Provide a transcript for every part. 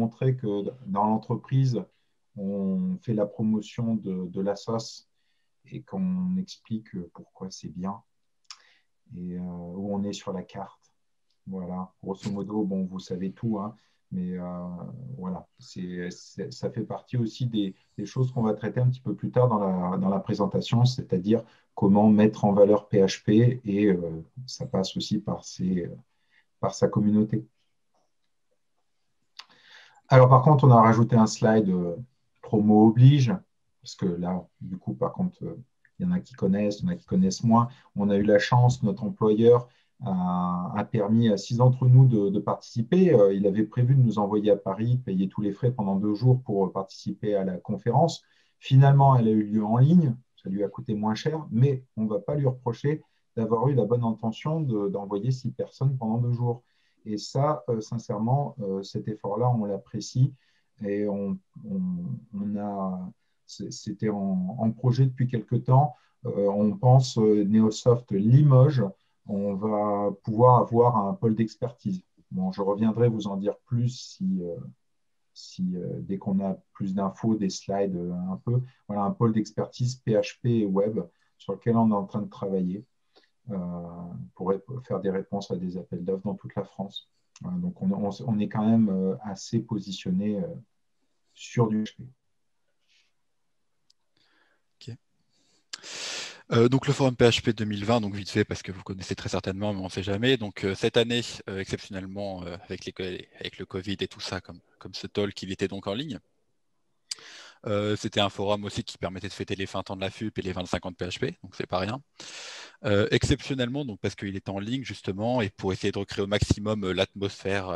montrer que dans l'entreprise, on fait la promotion de la sauce et qu'on explique pourquoi c'est bien et où on est sur la carte. Voilà, grosso modo, bon, vous savez tout, hein, mais voilà, ça fait partie aussi des choses qu'on va traiter un petit peu plus tard dans la présentation, c'est-à-dire comment mettre en valeur PHP et ça passe aussi par sa communauté. Alors, par contre, on a rajouté un slide promo oblige, parce que là, du coup, par contre, il y en a qui connaissent, il y en a qui connaissent moins. On a eu la chance, notre employeur a permis à 6 d'entre nous de participer. Il avait prévu de nous envoyer à Paris, payer tous les frais pendant 2 jours pour participer à la conférence. Finalement, elle a eu lieu en ligne, ça lui a coûté moins cher, mais on ne va pas lui reprocher d'avoir eu la bonne intention d'envoyer 6 personnes pendant 2 jours. Et ça, sincèrement, cet effort-là, on l'apprécie et c'était en projet depuis quelque temps. On pense Neosoft Limoges, on va pouvoir avoir un pôle d'expertise. Bon, je reviendrai vous en dire plus dès qu'on a plus d'infos, des slides un peu. Voilà, un pôle d'expertise PHP et web sur lequel on est en train de travailler pour faire des réponses à des appels d'offres dans toute la France. Voilà, donc, on est quand même assez positionné sur du PHP. Okay. Donc le forum PHP 2020, donc vite fait parce que vous connaissez très certainement, mais on ne sait jamais. Donc cette année, exceptionnellement, avec le Covid et tout ça, comme ce talk, il était donc en ligne. C'était un forum aussi qui permettait de fêter les 20 ans de la FUP et les 25 ans de PHP, donc c'est pas rien. Exceptionnellement, donc parce qu'il est en ligne justement, et pour essayer de recréer au maximum l'atmosphère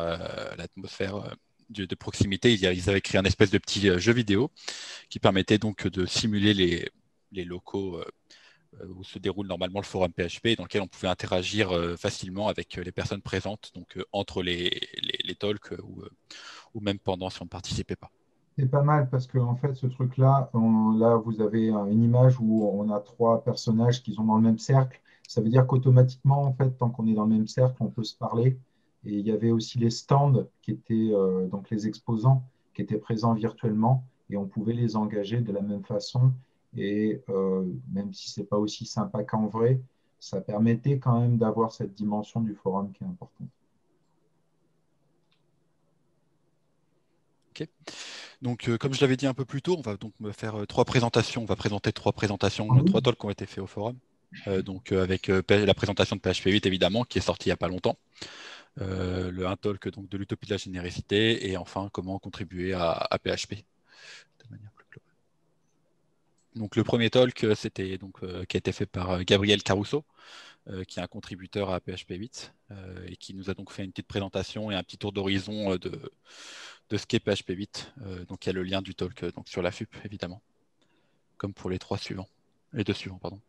de proximité, ils avaient créé un espèce de petit jeu vidéo qui permettait donc de simuler les locaux où se déroule normalement le forum PHP, dans lequel on pouvait interagir facilement avec les personnes présentes, donc entre les talks ou même pendant si on ne participait pas. C'est pas mal parce que en fait, ce truc-là, là, vous avez une image où on a 3 personnages qui sont dans le même cercle. Ça veut dire qu'automatiquement, en fait, tant qu'on est dans le même cercle, on peut se parler. Et il y avait aussi les stands qui étaient donc les exposants qui étaient présents virtuellement et on pouvait les engager de la même façon. Et même si c'est pas aussi sympa qu'en vrai, ça permettait quand même d'avoir cette dimension du forum qui est importante. Okay. Donc, comme je l'avais dit un peu plus tôt, on va donc me faire 3 présentations. On va présenter 3 présentations, 3 talks qui ont été faits au forum. Donc, avec la présentation de PHP 8, évidemment, qui est sortie il n'y a pas longtemps. Un talk donc, de l'utopie de la généricité et enfin, comment contribuer à PHP de manière plus globale. Donc, le premier talk, c'était qui a été fait par Gabriel Caruso, qui est un contributeur à PHP 8 et qui nous a donc fait une petite présentation et un petit tour d'horizon de ce qu'est PHP 8. Donc il y a le lien du talk donc sur la FUP, évidemment, comme pour les 2 suivants, pardon.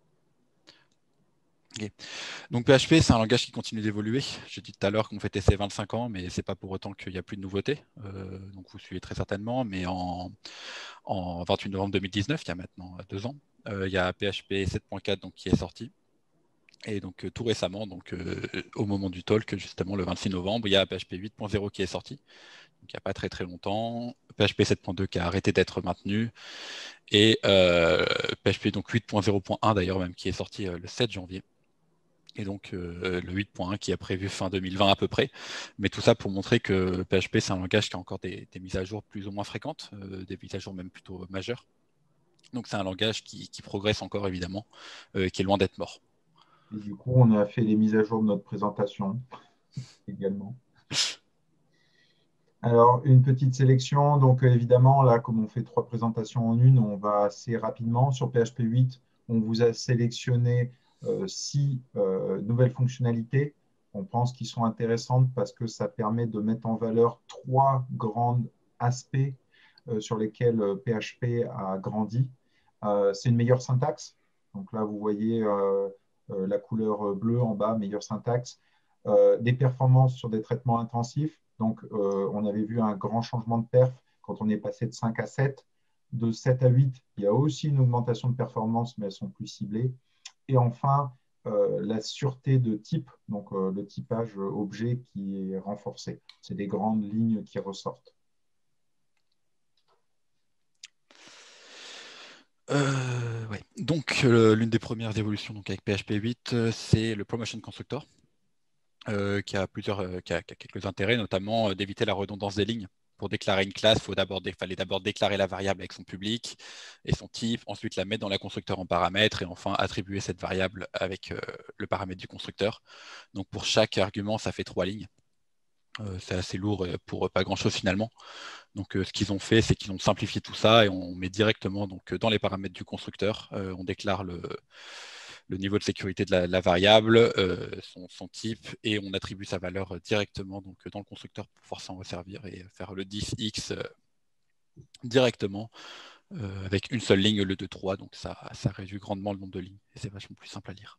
Okay. Donc PHP, c'est un langage qui continue d'évoluer. J'ai dit tout à l'heure qu'on fêtait ses 25 ans, mais c'est pas pour autant qu'il n'y a plus de nouveautés. Donc vous suivez très certainement, mais en 28 novembre 2019, il y a maintenant 2 ans, il y a PHP 7.4 donc, qui est sorti. Et donc tout récemment, donc, au moment du talk, justement le 26 novembre, il y a PHP 8.0 qui est sorti. Donc il n'y a pas très très longtemps. PHP 7.2 qui a arrêté d'être maintenu. Et PHP donc 8.0.1 d'ailleurs même qui est sorti le 7 janvier. Et donc le 8.1 qui est prévu fin 2020 à peu près. Mais tout ça pour montrer que PHP c'est un langage qui a encore des mises à jour plus ou moins fréquentes, des mises à jour même plutôt majeures. Donc c'est un langage qui progresse encore évidemment, qui est loin d'être mort. Et du coup, on a fait les mises à jour de notre présentation également. Alors, une petite sélection. Donc, évidemment, là, comme on fait 3 présentations en une, on va assez rapidement. Sur PHP 8, on vous a sélectionné 6 nouvelles fonctionnalités. On pense qu'ils sont intéressantes parce que ça permet de mettre en valeur 3 grands aspects sur lesquels PHP a grandi. C'est une meilleure syntaxe. Donc là, vous voyez la couleur bleue en bas, meilleure syntaxe. Des performances sur des traitements intensifs. Donc, on avait vu un grand changement de perf quand on est passé de 5 à 7. De 7 à 8, il y a aussi une augmentation de performance, mais elles sont plus ciblées. Et enfin, la sûreté de type, donc le typage objet qui est renforcé. C'est des grandes lignes qui ressortent. Donc, l'une des premières évolutions donc, avec PHP 8, c'est le Promotion Constructor, qui a quelques intérêts, notamment d'éviter la redondance des lignes. Pour déclarer une classe, fallait d'abord déclarer la variable avec son public et son type, ensuite la mettre dans la constructeur en paramètres et enfin attribuer cette variable avec le paramètre du constructeur. Donc pour chaque argument, ça fait 3 lignes. C'est assez lourd pour pas grand-chose finalement. Donc ce qu'ils ont fait, c'est qu'ils ont simplifié tout ça et on met directement donc, dans les paramètres du constructeur, on déclare le niveau de sécurité de la variable, son type, et on attribue sa valeur directement donc, dans le constructeur pour pouvoir s'en resservir et faire le diff-x directement avec une seule ligne au lieu de 3. Donc ça réduit grandement le nombre de lignes et c'est vachement plus simple à lire.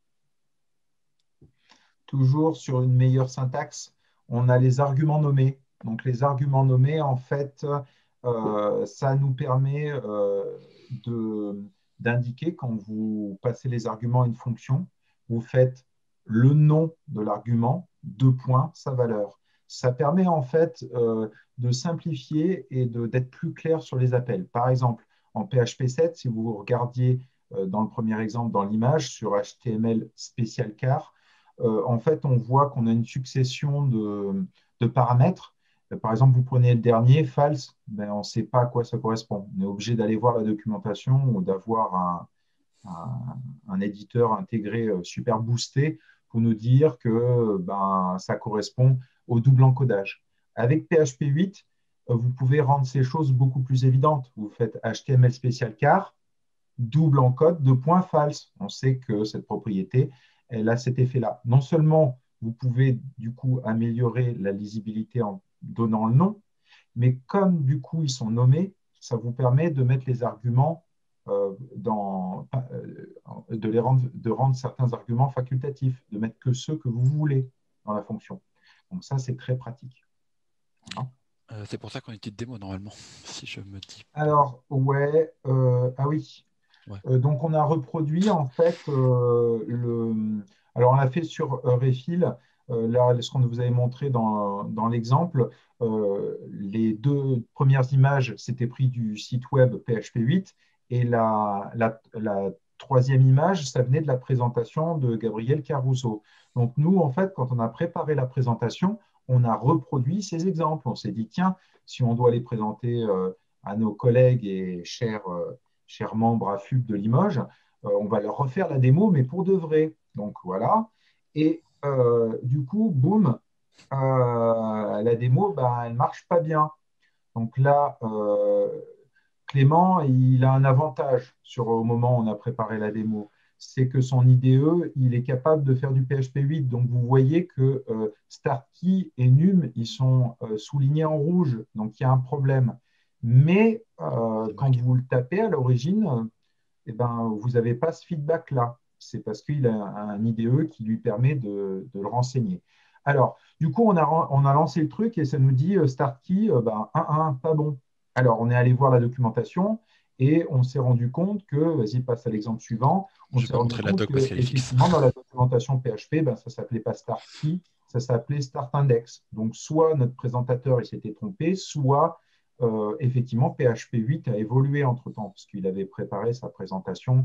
Toujours sur une meilleure syntaxe, on a les arguments nommés. Donc les arguments nommés, en fait, ça nous permet d'indiquer quand vous passez les arguments à une fonction, vous faites le nom de l'argument, 2 points, sa valeur. Ça permet en fait de simplifier et d'être plus clair sur les appels. Par exemple, en PHP 7, si vous regardiez dans le premier exemple dans l'image sur HTML spécial car, en fait, on voit qu'on a une succession de paramètres. Par exemple, vous prenez le dernier, false, ben, on ne sait pas à quoi ça correspond. On est obligé d'aller voir la documentation ou d'avoir un éditeur intégré super boosté pour nous dire que ben, ça correspond au double encodage. Avec PHP 8, vous pouvez rendre ces choses beaucoup plus évidentes. Vous faites HTML spécial car, double encode, 2 points false. On sait que cette propriété, elle a cet effet-là. Non seulement vous pouvez du coup améliorer la lisibilité en donnant le nom, mais comme du coup ils sont nommés, ça vous permet de mettre les arguments de rendre certains arguments facultatifs, de mettre que ceux que vous voulez dans la fonction. Donc ça, c'est très pratique. Voilà. C'est pour ça qu'on utilise démo normalement, si je me dis. Alors, ouais, ah oui. Ouais. Donc, on a reproduit en fait Alors, on l'a fait sur Refill. Là, ce qu'on vous avait montré dans l'exemple, les 2 premières images, c'était pris du site web PHP 8 et la troisième image, ça venait de la présentation de Gabriel Caruso. Donc, nous, en fait, quand on a préparé la présentation, on a reproduit ces exemples. On s'est dit, tiens, si on doit les présenter à nos collègues et chers membres à FUB de Limoges, on va leur refaire la démo, mais pour de vrai. Donc voilà. Et du coup, boum, la démo, ben, elle ne marche pas bien. Donc là, Clément, il a un avantage au moment où on a préparé la démo. C'est que son IDE, il est capable de faire du PHP 8. Donc vous voyez que Starkey et Num, ils sont soulignés en rouge. Donc il y a un problème. Mais quand vous le tapez à l'origine, eh ben, vous n'avez pas ce feedback-là. C'est parce qu'il a un IDE qui lui permet de le renseigner. Alors, du coup, on a lancé le truc et ça nous dit start key, ben, 1, pas bon. Alors, on est allé voir la documentation et on s'est rendu compte que, vas-y, passe à l'exemple suivant, on Je vais s'est pas rendu montrer la compte doc parce qu'elle est fixe. qu'effectivement, dans la documentation PHP, ben, ça ne s'appelait pas start key, ça s'appelait start index. Donc, soit notre présentateur il s'était trompé, soit effectivement, PHP 8 a évolué entre-temps, parce qu'il avait préparé sa présentation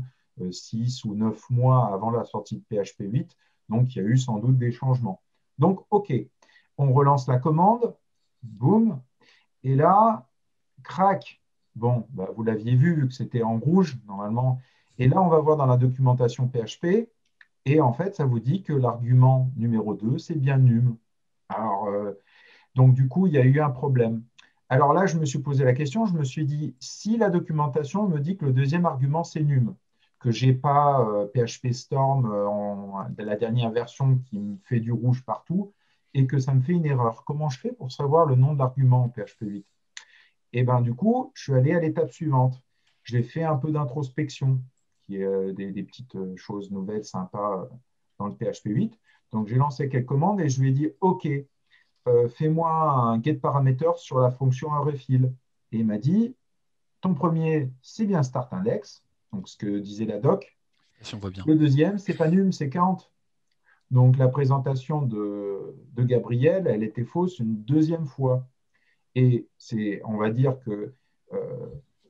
6 ou 9 mois avant la sortie de PHP 8. Donc, il y a eu sans doute des changements. Donc, OK, on relance la commande, boum, et là, crac, bon, bah, vous l'aviez vu que c'était en rouge, normalement. Et là, on va voir dans la documentation PHP, et en fait, ça vous dit que l'argument numéro 2, c'est bien num. Alors, donc, du coup, il y a eu un problème. Alors là, je me suis posé la question, je me suis dit, si la documentation me dit que le deuxième argument, c'est num, que je n'ai pas PHP Storm de la dernière version qui me fait du rouge partout, et que ça me fait une erreur, comment je fais pour savoir le nom de l'argument en PHP 8? Et bien, du coup, je suis allé à l'étape suivante. J'ai fait un peu d'introspection, qui est des petites choses nouvelles, sympas dans le PHP 8. Donc, j'ai lancé quelques commandes et je lui ai dit, OK, fais-moi un getParameter sur la fonction refill. Et il m'a dit, ton premier, c'est bien startIndex, donc ce que disait la doc. Si on voit bien. Le deuxième, c'est pas num, c'est count. Donc la présentation de Gabriel, elle était fausse une deuxième fois. Et on va dire que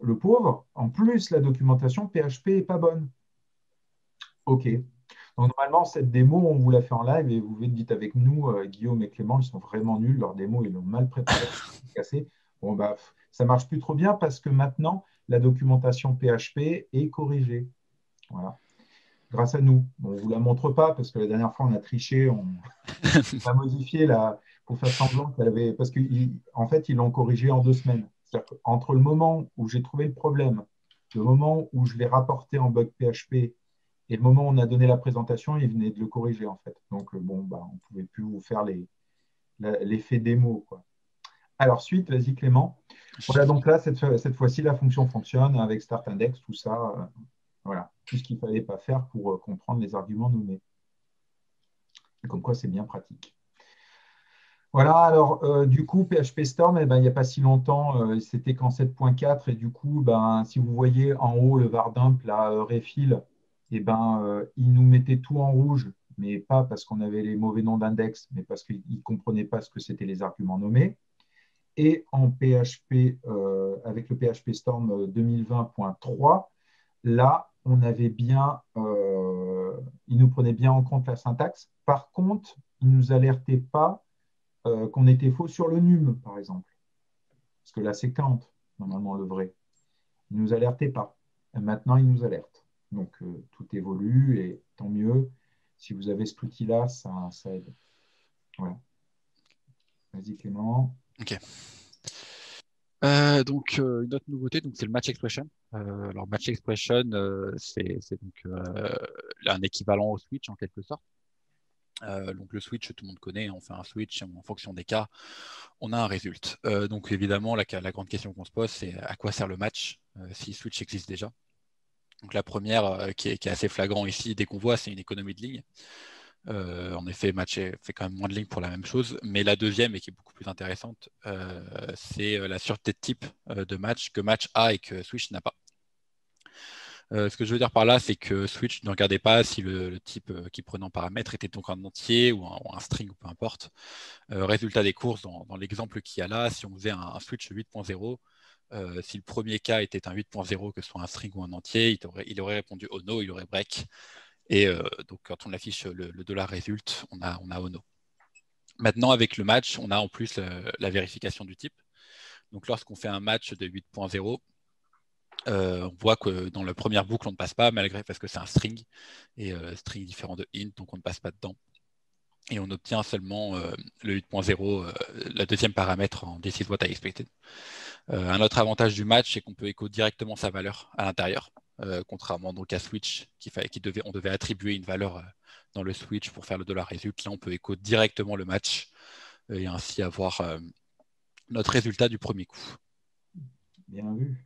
le pauvre, en plus, la documentation PHP n'est pas bonne. OK. Donc, normalement, cette démo, on vous la fait en live et vous dites avec nous, Guillaume et Clément, ils sont vraiment nuls. Leur démo, ils l'ont mal préparée, cassée. Bon, bah, ça marche plus trop bien parce que maintenant, la documentation PHP est corrigée. Voilà. Grâce à nous. Bon, on ne vous la montre pas parce que la dernière fois, on a triché, on a modifié pour faire semblant qu'elle avait. Parce qu'en fait, ils l'ont corrigé en 2 semaines. C'est-à-dire qu'entre le moment où j'ai trouvé le problème, le moment où je l'ai rapporté en bug PHP et le moment où on a donné la présentation, ils venaient de le corriger en fait. Donc bon, bah, on ne pouvait plus vous faire l'effet démo, quoi. Alors suite, vas-y Clément. Voilà, donc là, cette fois-ci, la fonction fonctionne avec start index, tout ça. Voilà, tout ce qu'il ne fallait pas faire pour comprendre les arguments nommés. Et comme quoi, c'est bien pratique. Voilà, alors du coup, PHP Storm, eh ben, il n'y a pas si longtemps, c'était qu'en 7.4, et du coup, ben, si vous voyez en haut le var dump, la refill, eh ben, il nous mettait tout en rouge, mais pas parce qu'on avait les mauvais noms d'index, mais parce qu'il ne comprenait pas ce que c'était les arguments nommés. Et en PHP, avec le PHP Storm 2020.3, là, on avait bien, il nous prenait bien en compte la syntaxe. Par contre, il ne nous alertait pas qu'on était faux sur le num, par exemple. Parce que là, c'est count, normalement, le vrai. Il ne nous alertait pas. Et maintenant, il nous alerte. Donc, tout évolue et tant mieux. Si vous avez cet outil-là, ça aide. Voilà. Vas-y, Clément. Ok. Donc, une autre nouveauté, donc c'est le match expression. Alors, match expression, c'est donc un équivalent au switch en quelque sorte. Donc le switch, tout le monde connaît, on fait un switch en fonction des cas, on a un résultat. Donc évidemment, la grande question qu'on se pose, c'est à quoi sert le match si switch existe déjà. Donc la première qui est assez flagrant ici, dès qu'on voit, c'est une économie de ligne. En effet, match fait quand même moins de lignes pour la même chose. Mais la deuxième, et qui est beaucoup plus intéressante, c'est la sûreté de type de match que match a et que switch n'a pas. Ce que je veux dire par là, c'est que Switch ne regardait pas si le type qui prenait en paramètre était donc un entier ou un string ou peu importe. Résultat des courses, dans l'exemple qu'il y a là, si on faisait un Switch 8.0, si le premier cas était un 8.0, que ce soit un string ou un entier, il aurait répondu oh no, il aurait break. Et donc quand on affiche le dollar result, on a oh no. Maintenant, avec le match, on a en plus la vérification du type. Donc lorsqu'on fait un match de 8.0, on voit que dans la première boucle, on ne passe pas, parce que c'est un string, et string différent de int, donc on ne passe pas dedans. Et on obtient seulement le 8.0, la deuxième paramètre en this is what I expected. Un autre avantage du match, c'est qu'on peut écho directement sa valeur à l'intérieur, contrairement donc à switch, on devait attribuer une valeur dans le switch pour faire le dollar result. Là, on peut écho directement le match et ainsi avoir notre résultat du premier coup. Bien vu.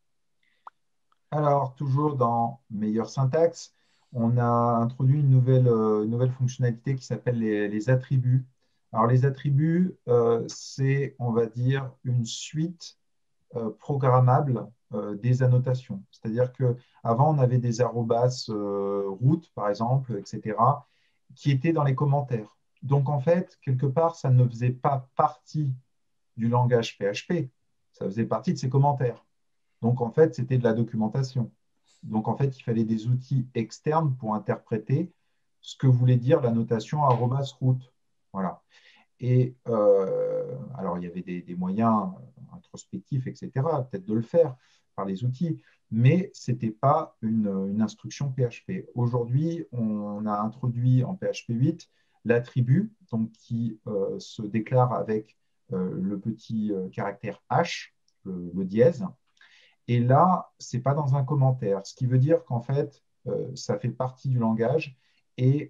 Alors, toujours dans meilleure syntaxe, on a introduit une nouvelle fonctionnalité qui s'appelle les attributs. Alors, les attributs, c'est, on va dire, une suite programmable des annotations. C'est-à-dire qu'avant, on avait des arrobas route, par exemple, etc., qui étaient dans les commentaires. Donc, en fait, quelque part, ça ne faisait pas partie du langage PHP, ça faisait partie de ses commentaires. Donc, en fait, c'était de la documentation. Donc, en fait, il fallait des outils externes pour interpréter ce que voulait dire la notation arrobas route. Voilà. Et alors, il y avait des moyens introspectifs, etc., peut-être de le faire par les outils, mais ce n'était pas une instruction PHP. Aujourd'hui, on a introduit en PHP 8 l'attribut donc, qui se déclare avec le petit caractère H, le dièse. Et là, ce n'est pas dans un commentaire, ce qui veut dire qu'en fait, ça fait partie du langage et,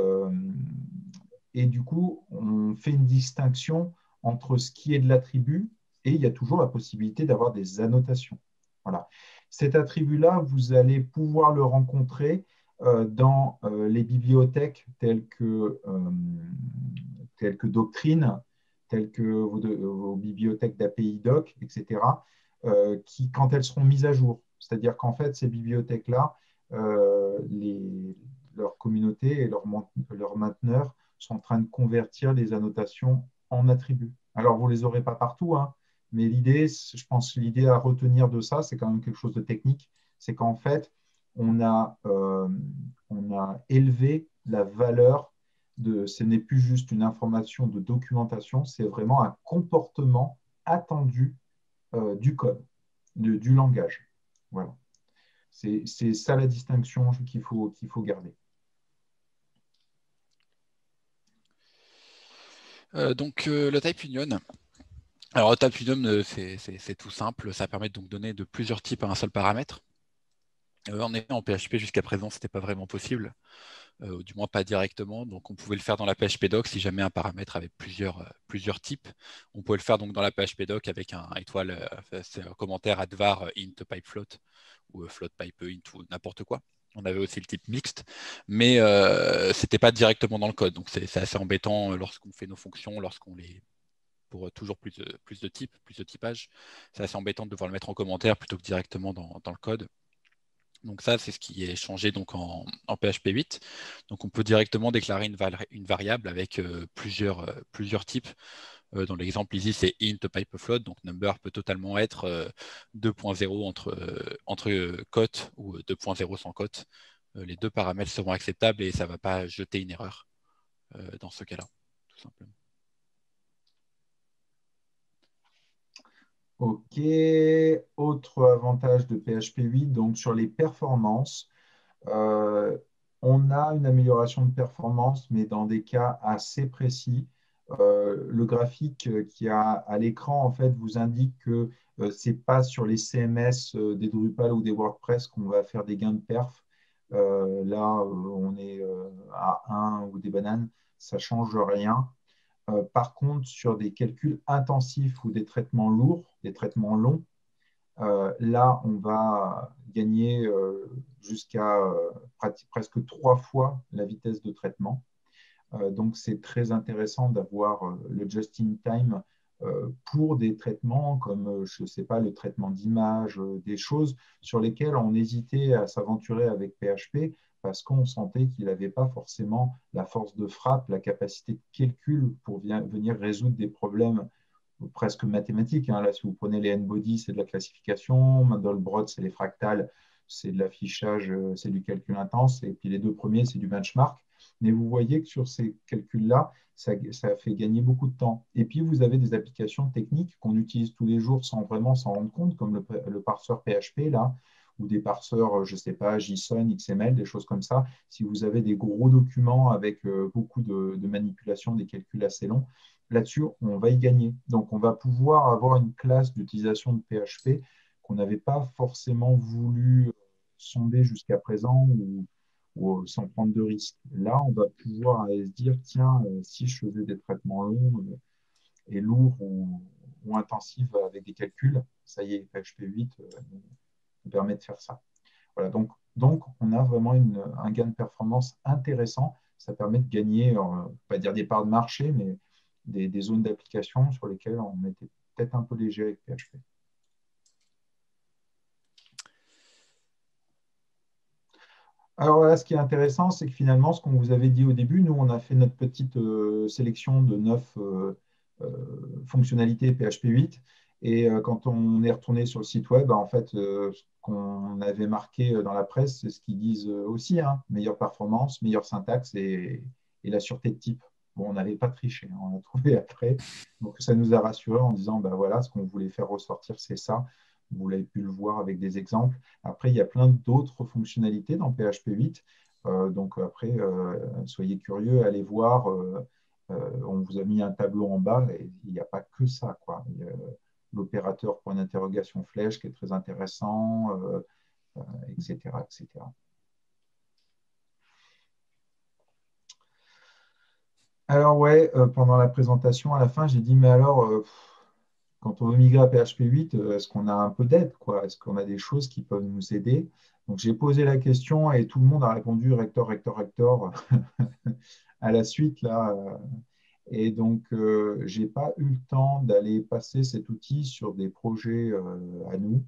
et du coup, on fait une distinction entre ce qui est de l'attribut et il y a toujours la possibilité d'avoir des annotations. Voilà. Cet attribut-là, vous allez pouvoir le rencontrer dans les bibliothèques telles que Doctrine, telles que vos bibliothèques d'API Doc, etc., qui, quand elles seront mises à jour. C'est-à-dire qu'en fait, ces bibliothèques-là, leur communauté et leurs mainteneurs sont en train de convertir les annotations en attributs. Alors, vous ne les aurez pas partout, hein, Mais l'idée, je pense que l'idée à retenir de ça, c'est quand même quelque chose de technique. C'est qu'en fait, on a élevé la valeur ce n'est plus juste une information de documentation, c'est vraiment un comportement attendu du code, du langage. Voilà. C'est ça la distinction qu'il faut garder. Le type union. Alors, le type union, c'est tout simple. Ça permet donc de donner de plusieurs types à un seul paramètre. En effet, en PHP, jusqu'à présent, ce n'était pas vraiment possible, ou du moins pas directement. Donc, on pouvait le faire dans la PHP doc si jamais un paramètre avait plusieurs types. On pouvait le faire donc dans la PHP doc avec un étoile, c'est un commentaire advar int pipe float ou float pipe int ou n'importe quoi. On avait aussi le type mixte, mais ce n'était pas directement dans le code. Donc, c'est assez embêtant lorsqu'on fait nos fonctions, pour toujours plus de types, plus de typage. C'est assez embêtant de devoir le mettre en commentaire plutôt que directement dans le code. Donc ça, c'est ce qui est changé donc en PHP 8. Donc on peut directement déclarer une variable avec plusieurs types. Dans l'exemple ici, c'est int pipe float. Donc number peut totalement être 2.0 entre cote ou 2.0 sans cote. Les deux paramètres seront acceptables et ça ne va pas jeter une erreur dans ce cas-là, tout simplement. OK. Autre avantage de PHP 8, donc sur les performances, euh, on a une amélioration de performance, mais dans des cas assez précis. Le graphique qui a à l'écran, en fait, vous indique que ce n'est pas sur les CMS des Drupal ou des WordPress qu'on va faire des gains de perf. Là, on est à 1 ou des bananes, ça ne change rien. Par contre, sur des calculs intensifs ou des traitements lourds, des traitements longs, là, on va gagner jusqu'à presque 3 fois la vitesse de traitement. Donc, c'est très intéressant d'avoir le just-in-time pour des traitements comme, je ne sais pas, le traitement d'image, des choses sur lesquelles on hésitait à s'aventurer avec PHP parce qu'on sentait qu'il n'avait pas forcément la force de frappe, la capacité de calcul pour venir résoudre des problèmes presque mathématiques. Hein. Là, si vous prenez les n-body, c'est de la classification. Mandelbrot, c'est les fractales, c'est de l'affichage, c'est du calcul intense. Et puis les deux premiers, c'est du benchmark. Mais vous voyez que sur ces calculs-là, ça fait gagner beaucoup de temps. Et puis, vous avez des applications techniques qu'on utilise tous les jours sans vraiment s'en rendre compte, comme le parseur PHP, là, ou des parseurs, je ne sais pas, JSON, XML, des choses comme ça. Si vous avez des gros documents avec beaucoup de manipulations, des calculs assez longs, là-dessus, on va y gagner. Donc, on va pouvoir avoir une classe d'utilisation de PHP qu'on n'avait pas forcément voulu sonder jusqu'à présent ou sans prendre de risques. Là, on va pouvoir aller se dire, tiens, si je faisais des traitements longs et lourds ou intensifs avec des calculs, ça y est, PHP 8 nous permet de faire ça. Voilà, donc on a vraiment un gain de performance intéressant. Ça permet de gagner, on va pas dire des parts de marché, mais des zones d'application sur lesquelles on était peut-être un peu léger avec PHP. Alors là, ce qui est intéressant, c'est que finalement, ce qu'on vous avait dit au début, nous, on a fait notre petite sélection de 9 fonctionnalités PHP 8. Et quand on est retourné sur le site web, en fait, ce qu'on avait marqué dans la presse, c'est ce qu'ils disent aussi, hein, meilleure performance, meilleure syntaxe et la sûreté de type. Bon, on n'avait pas triché, hein, on a trouvé après. Donc, ça nous a rassurés en disant, ben voilà, ce qu'on voulait faire ressortir, c'est ça. Vous l'avez pu le voir avec des exemples. Après, il y a plein d'autres fonctionnalités dans PHP 8. Donc après, soyez curieux, allez voir. On vous a mis un tableau en bas et il n'y a pas que ça, quoi. Il y a l'opérateur point d'interrogation flèche qui est très intéressant, etc., etc. Alors ouais, pendant la présentation, à la fin, j'ai dit, mais alors, quand on veut migrer à PHP 8, est-ce qu'on a un peu d'aide, quoi? Est-ce qu'on a des choses qui peuvent nous aider? Donc j'ai posé la question et tout le monde a répondu rector, rector, rector à la suite là. Et donc j'ai pas eu le temps d'aller passer cet outil sur des projets à nous,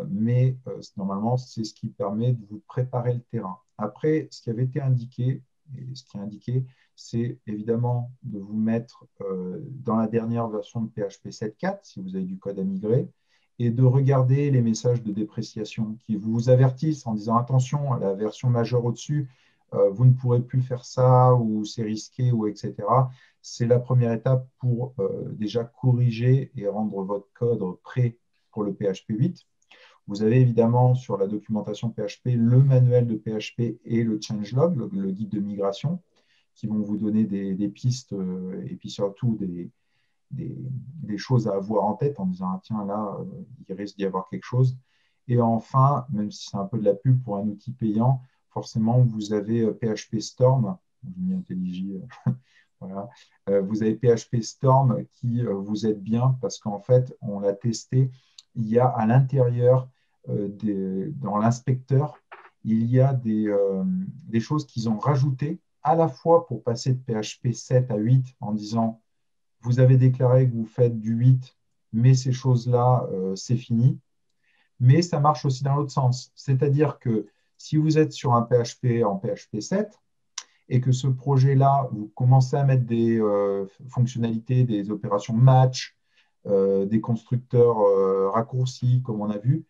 mais normalement c'est ce qui permet de vous préparer le terrain. Après, ce qui avait été indiqué et ce qui est indiqué, c'est évidemment de vous mettre dans la dernière version de PHP 7.4 si vous avez du code à migrer et de regarder les messages de dépréciation qui vous avertissent en disant attention, la version majeure au-dessus, vous ne pourrez plus faire ça ou c'est risqué ou etc. C'est la première étape pour déjà corriger et rendre votre code prêt pour le PHP 8. Vous avez évidemment sur la documentation PHP le manuel de PHP et le changelog, le guide de migration, qui vont vous donner des pistes et puis surtout des choses à avoir en tête en disant ah, tiens, là, il risque d'y avoir quelque chose. Et enfin, même si c'est un peu de la pub pour un outil payant, forcément, vous avez PHP Storm, j'ai mis IntelliJ, voilà. Vous avez PHP Storm qui vous aide bien parce qu'en fait, on l'a testé, il y a à l'intérieur, dans l'inspecteur, il y a des choses qu'ils ont rajoutées à la fois pour passer de PHP 7 à 8 en disant vous avez déclaré que vous faites du 8, mais ces choses-là, c'est fini. Mais ça marche aussi dans l'autre sens. C'est-à-dire que si vous êtes sur un PHP en PHP 7 et que ce projet-là, vous commencez à mettre des fonctionnalités, des opérations match, des constructeurs raccourcis, comme on a vu,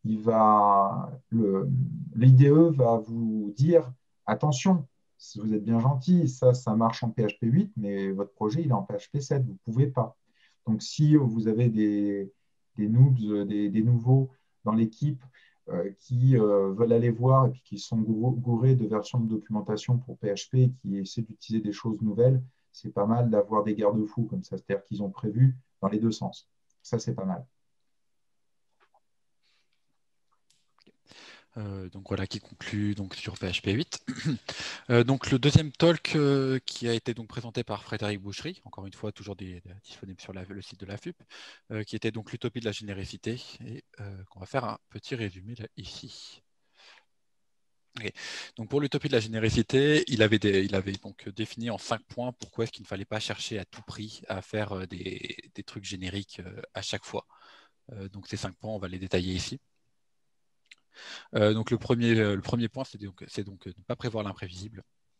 l'IDE va vous dire attention, si vous êtes bien gentil, ça marche en PHP 8, mais votre projet, il est en PHP 7, vous ne pouvez pas. Donc, si vous avez des noobs, des nouveaux dans l'équipe qui veulent aller voir et puis qui sont gourés de versions de documentation pour PHP et qui essaient d'utiliser des choses nouvelles, c'est pas mal d'avoir des garde-fous comme ça, c'est-à-dire qu'ils ont prévu dans les deux sens. Ça, c'est pas mal. Donc voilà qui conclut donc sur PHP 8. Donc le deuxième talk qui a été donc présenté par Frédéric Boucherie, encore une fois toujours disponible sur le site de la FUP, qui était donc l'utopie de la généricité et qu'on va faire un petit résumé là, ici. Okay. Donc pour l'utopie de la généricité, il avait donc défini en 5 points pourquoi est-ce qu'il ne fallait pas chercher à tout prix à faire des trucs génériques à chaque fois. Donc ces 5 points, on va les détailler ici. Donc le premier point, c'est donc ne pas prévoir l'imprévisible.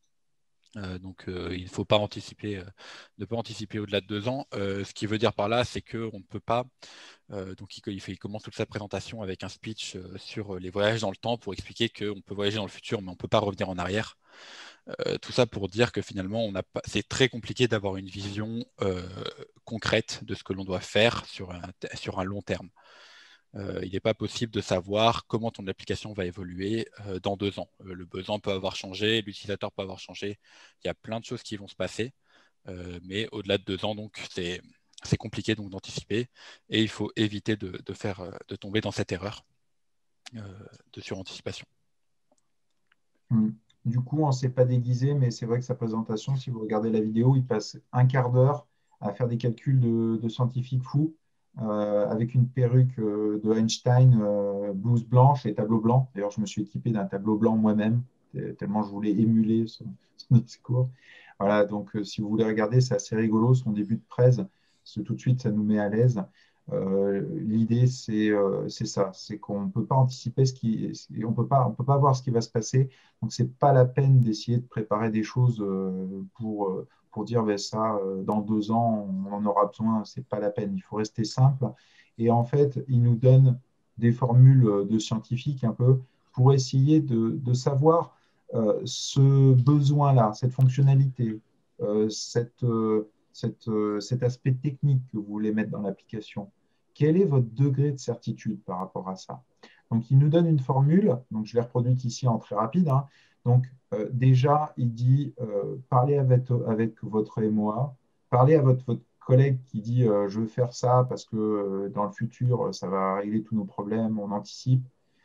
Il ne faut pas anticiper, ne pas anticiper au-delà de 2 ans. Ce qui veut dire par là, c'est qu'on ne peut pas. Donc il commence toute sa présentation avec un speech sur les voyages dans le temps pour expliquer qu'on peut voyager dans le futur, mais on ne peut pas revenir en arrière. Tout ça pour dire que finalement, c'est très compliqué d'avoir une vision concrète de ce que l'on doit faire sur un long terme. Il n'est pas possible de savoir comment ton application va évoluer dans 2 ans. Le besoin peut avoir changé, l'utilisateur peut avoir changé. Il y a plein de choses qui vont se passer, mais au-delà de 2 ans, donc c'est compliqué donc d'anticiper et il faut éviter de tomber dans cette erreur de suranticipation. Du coup, on ne s'est pas déguisé, mais c'est vrai que sa présentation, si vous regardez la vidéo, il passe un quart d'heure à faire des calculs de scientifiques fous avec une perruque de Einstein, blouse blanche et tableau blanc. D'ailleurs, je me suis équipé d'un tableau blanc moi-même, tellement je voulais émuler son discours. Voilà, donc si vous voulez regarder, c'est assez rigolo, son début de presse, parce que tout de suite, ça nous met à l'aise. L'idée, c'est ça, c'est qu'on ne peut pas anticiper on peut pas voir ce qui va se passer. Donc, c'est pas la peine d'essayer de préparer des choses pour dire ben, ça, dans 2 ans, on en aura besoin. C'est pas la peine. Il faut rester simple. Et en fait, il nous donne des formules de scientifiques un peu pour essayer de savoir ce besoin-là, cette fonctionnalité, cet aspect technique que vous voulez mettre dans l'application. Quel est votre degré de certitude par rapport à ça? Donc, il nous donne une formule, donc je l'ai reproduite ici en très rapide. Hein. Donc, déjà, il dit parlez avec votre MOA, parlez à votre collègue qui dit je veux faire ça parce que dans le futur, ça va régler tous nos problèmes, on anticipe.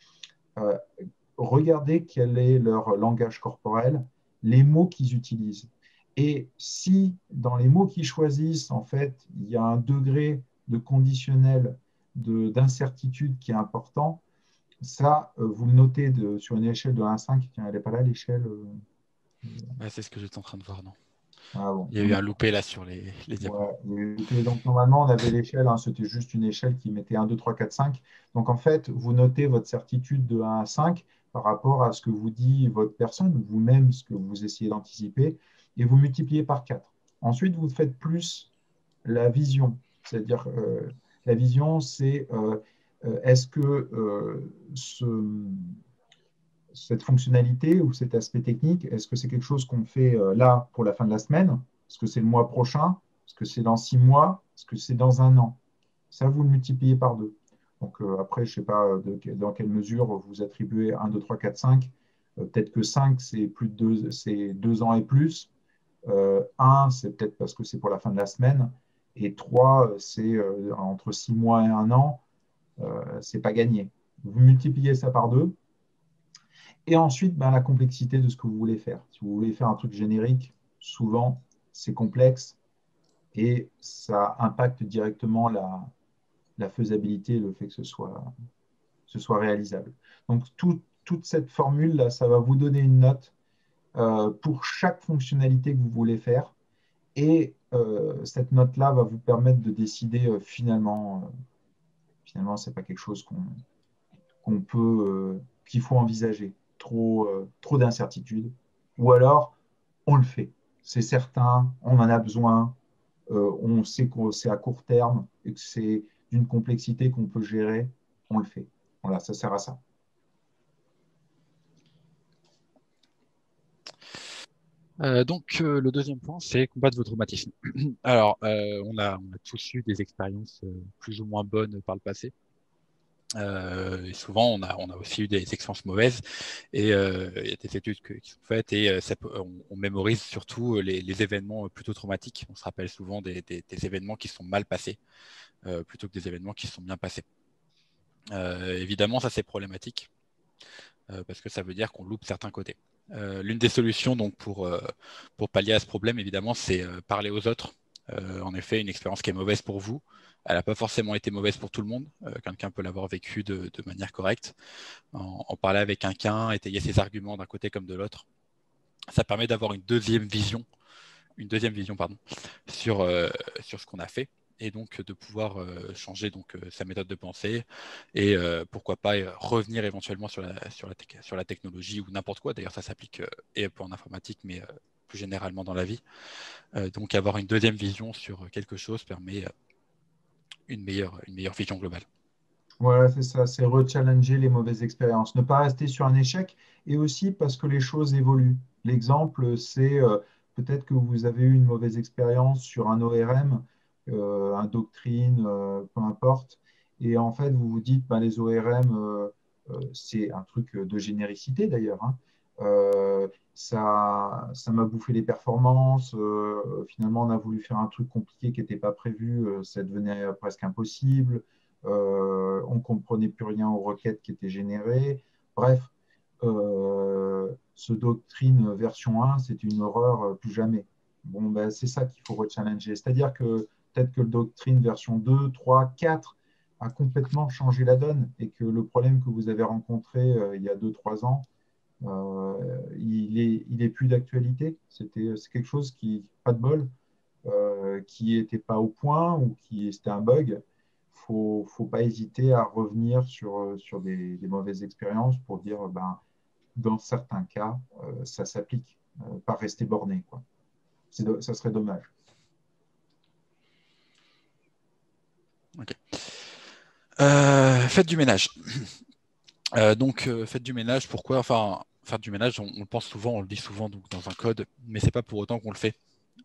Regardez quel est leur langage corporel, les mots qu'ils utilisent. Et si dans les mots qu'ils choisissent, en fait, il y a un degré de conditionnel, d'incertitude qui est important, ça, vous le notez sur une échelle de 1 à 5. Tiens, elle n'est pas là, l'échelle C'est ce que j'étais en train de voir, non. Ah, bon. Il y a eu un loupé là sur les diapos. Ouais, il y a eu un loupé. Donc, normalement, on avait l'échelle, hein, c'était juste une échelle qui mettait 1, 2, 3, 4, 5. Donc, en fait, vous notez votre certitude de 1 à 5, par rapport à ce que vous dit votre personne, ou vous-même, ce que vous essayez d'anticiper, et vous multipliez par 4. Ensuite, vous faites plus la vision. C'est-à-dire, la vision, c'est est-ce que cette fonctionnalité ou cet aspect technique, est-ce que c'est quelque chose qu'on fait là pour la fin de la semaine? Est-ce que c'est le mois prochain? Est-ce que c'est dans 6 mois? Est-ce que c'est dans un an? Ça, vous le multipliez par 2. Donc après, je ne sais pas dans quelle mesure vous attribuez 1, 2, 3, 4, 5. Peut-être que 5, c'est plus de 2, c'est 2 ans et plus. 1, c'est peut-être parce que c'est pour la fin de la semaine. Et 3, c'est entre 6 mois et un an. C'est pas gagné. Vous multipliez ça par 2. Et ensuite, ben, la complexité de ce que vous voulez faire. Si vous voulez faire un truc générique, souvent, c'est complexe et ça impacte directement la faisabilité, le fait que ce soit réalisable. Donc, toute cette formule-là, ça va vous donner une note pour chaque fonctionnalité que vous voulez faire. Et cette note-là va vous permettre de décider finalement, ce n'est pas quelque chose qu'on peut, qu'il faut envisager. Trop d'incertitudes. Ou alors, on le fait. C'est certain, on en a besoin, on sait que c'est à court terme et que c'est d'une complexité qu'on peut gérer, on le fait. Voilà, ça sert à ça. Le deuxième point, c'est combattre votre traumatisme. Alors, on a tous eu des expériences plus ou moins bonnes par le passé. Et souvent, on a aussi eu des expériences mauvaises. Et il y a des études qui sont faites et on mémorise surtout les événements plutôt traumatiques. On se rappelle souvent des événements qui sont mal passés plutôt que des événements qui sont bien passés. Évidemment, ça c'est problématique parce que ça veut dire qu'on loupe certains côtés. L'une des solutions donc pour pallier à ce problème, évidemment, c'est parler aux autres. En effet, une expérience qui est mauvaise pour vous, elle n'a pas forcément été mauvaise pour tout le monde. Quelqu'un peut l'avoir vécu de manière correcte. En parler avec quelqu'un, étayer ses arguments d'un côté comme de l'autre, ça permet d'avoir une deuxième vision pardon, sur ce qu'on a fait et donc de pouvoir changer donc sa méthode de pensée et pourquoi pas revenir éventuellement sur la technologie ou n'importe quoi. D'ailleurs, ça s'applique et pour en informatique, mais plus généralement dans la vie. Donc avoir une deuxième vision sur quelque chose permet une meilleure vision globale. Voilà, c'est ça, c'est rechallenger les mauvaises expériences, ne pas rester sur un échec et aussi parce que les choses évoluent. L'exemple, c'est peut-être que vous avez eu une mauvaise expérience sur un ORM, un doctrine, peu importe, et en fait vous vous dites, ben, les ORM, c'est un truc de généricité d'ailleurs, hein. Ça m'a bouffé les performances, finalement on a voulu faire un truc compliqué qui n'était pas prévu, ça devenait presque impossible. On ne comprenait plus rien aux requêtes qui étaient générées. Bref, ce doctrine version 1, c'est une horreur plus jamais. Bon, ben, c'est ça qu'il faut rechallenger. C'est-à-dire que peut-être que le doctrine version 2, 3, 4 a complètement changé la donne et que le problème que vous avez rencontré il y a 2, 3 ans, il est plus d'actualité. C'est quelque chose qui, pas de bol, qui n'était pas au point ou qui c'était un bug. Faut pas hésiter à revenir sur des mauvaises expériences pour dire, ben, dans certains cas, ça s'applique, pas rester borné, quoi. Ça serait dommage. Okay. Faites du ménage. Faites du ménage, pourquoi? Enfin, faire du ménage, on le pense souvent, on le dit souvent donc, dans un code, mais c'est pas pour autant qu'on le fait.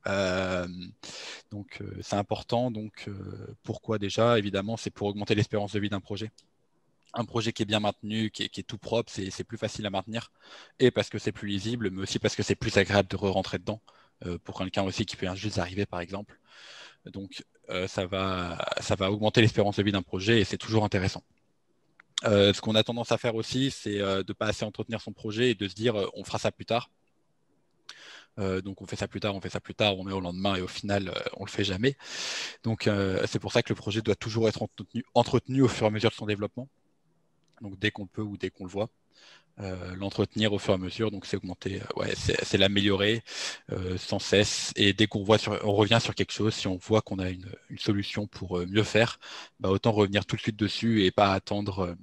C'est important. Pourquoi déjà? Évidemment, c'est pour augmenter l'espérance de vie d'un projet. Un projet qui est bien maintenu, qui est tout propre, c'est plus facile à maintenir. Et parce que c'est plus lisible, mais aussi parce que c'est plus agréable de re-rentrer dedans. Pour quelqu'un aussi qui peut juste arriver, par exemple. Donc, ça va augmenter l'espérance de vie d'un projet et c'est toujours intéressant. Ce qu'on a tendance à faire aussi, c'est de ne pas assez entretenir son projet et de se dire on fera ça plus tard. Donc on fait ça plus tard, on met au lendemain et au final on le fait jamais. Donc c'est pour ça que le projet doit toujours être entretenu au fur et à mesure de son développement. Donc dès qu'on peut ou dès qu'on le voit. L'entretenir au fur et à mesure, donc c'est augmenter, c'est l'améliorer sans cesse. Et dès qu'on on revient sur quelque chose, si on voit qu'on a une solution pour mieux faire, bah, autant revenir tout de suite dessus et pas attendre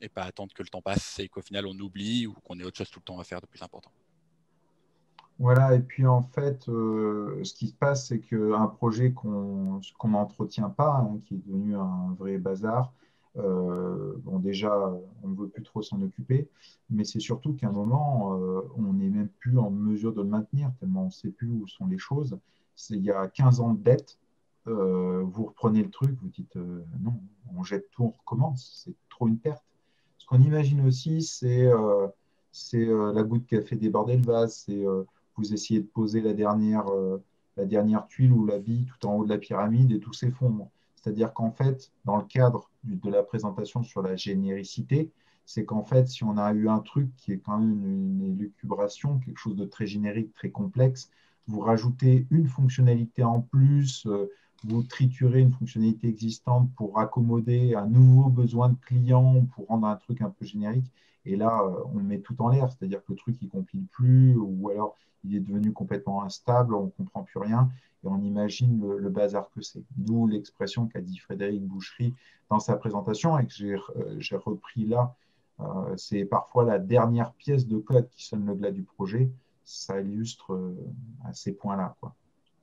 et pas attendre que le temps passe et qu'au final on oublie ou qu'on ait autre chose tout le temps à faire de plus important. Voilà, et puis en fait, ce qui se passe, c'est qu'un projet qu'on n'entretient pas, hein, qui est devenu un vrai bazar, bon déjà, on ne veut plus trop s'en occuper, mais c'est surtout qu'à un moment, on n'est même plus en mesure de le maintenir, tellement on ne sait plus où sont les choses. Il y a 15 ans de dette, vous reprenez le truc, vous dites non, on jette tout, on recommence, c'est trop une perte. Ce qu'on imagine aussi, c'est la goutte qui a fait déborder le vase, c'est vous essayez de poser la dernière tuile ou la bille tout en haut de la pyramide et tout s'effondre. C'est-à-dire qu'en fait, dans le cadre de la présentation sur la généricité, c'est qu'en fait, si on a eu un truc qui est quand même une élucubration, quelque chose de très générique, très complexe, vous rajoutez une fonctionnalité en plus, vous triturez une fonctionnalité existante pour accommoder un nouveau besoin de client, pour rendre un truc un peu générique. Et là, on met tout en l'air, c'est-à-dire que le truc, il ne compile plus, ou alors il est devenu complètement instable, on ne comprend plus rien, et on imagine le bazar que c'est. D'où l'expression qu'a dit Frédéric Boucherie dans sa présentation, et que j'ai repris là. C'est parfois la dernière pièce de code qui sonne le glas du projet. Ça illustre à ces points-là, quoi.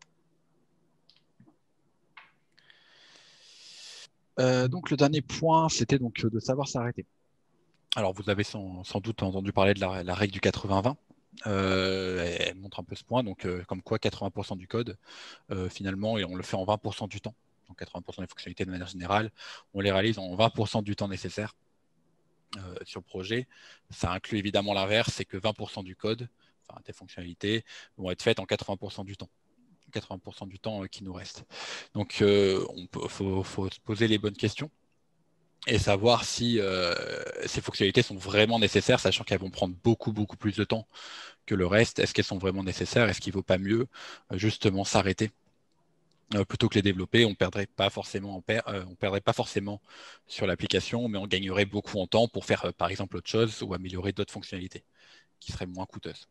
Donc le dernier point, c'était donc de savoir s'arrêter. Alors vous avez sans doute entendu parler de la règle du 80-20. Elle montre un peu ce point, donc comme quoi 80% du code, finalement, et on le fait en 20% du temps. Donc 80% des fonctionnalités de manière générale, on les réalise en 20% du temps nécessaire sur le projet. Ça inclut évidemment l'inverse, c'est que 20% du code, enfin des fonctionnalités, vont être faites en 80% du temps. 80% du temps qui nous reste. Donc faut se poser les bonnes questions et savoir si ces fonctionnalités sont vraiment nécessaires, sachant qu'elles vont prendre beaucoup plus de temps que le reste. Est-ce qu'elles sont vraiment nécessaires? Est-ce qu'il ne vaut pas mieux justement s'arrêter plutôt que les développer? On perdrait pas forcément, on perdrait pas forcément sur l'application, mais on gagnerait beaucoup en temps pour faire par exemple autre chose ou améliorer d'autres fonctionnalités qui seraient moins coûteuses.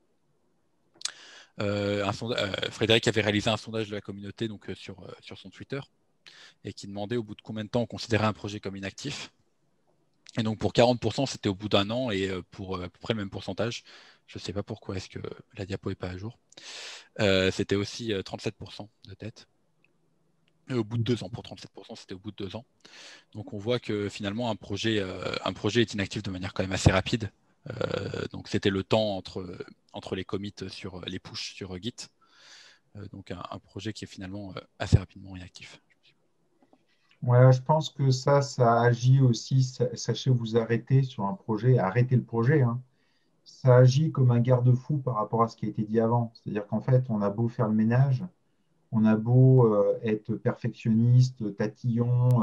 Frédéric avait réalisé un sondage de la communauté donc, sur son Twitter et qui demandait au bout de combien de temps on considérait un projet comme inactif. Et donc pour 40%, c'était au bout d'un an et pour à peu près le même pourcentage. Je ne sais pas pourquoi est-ce que la diapo n'est pas à jour. C'était aussi 37% de tête. Et au bout de 2 ans, pour 37%, c'était au bout de 2 ans. Donc on voit que finalement un projet est inactif de manière quand même assez rapide. Donc c'était le temps entre les commits sur les pushes sur Git. Donc un projet qui est finalement assez rapidement inactif. Ouais, je pense que ça agit aussi, sachez vous arrêter sur un projet, arrêtez le projet, hein. Ça agit comme un garde-fou par rapport à ce qui a été dit avant. C'est-à-dire qu'en fait, on a beau faire le ménage, on a beau être perfectionniste, tatillon,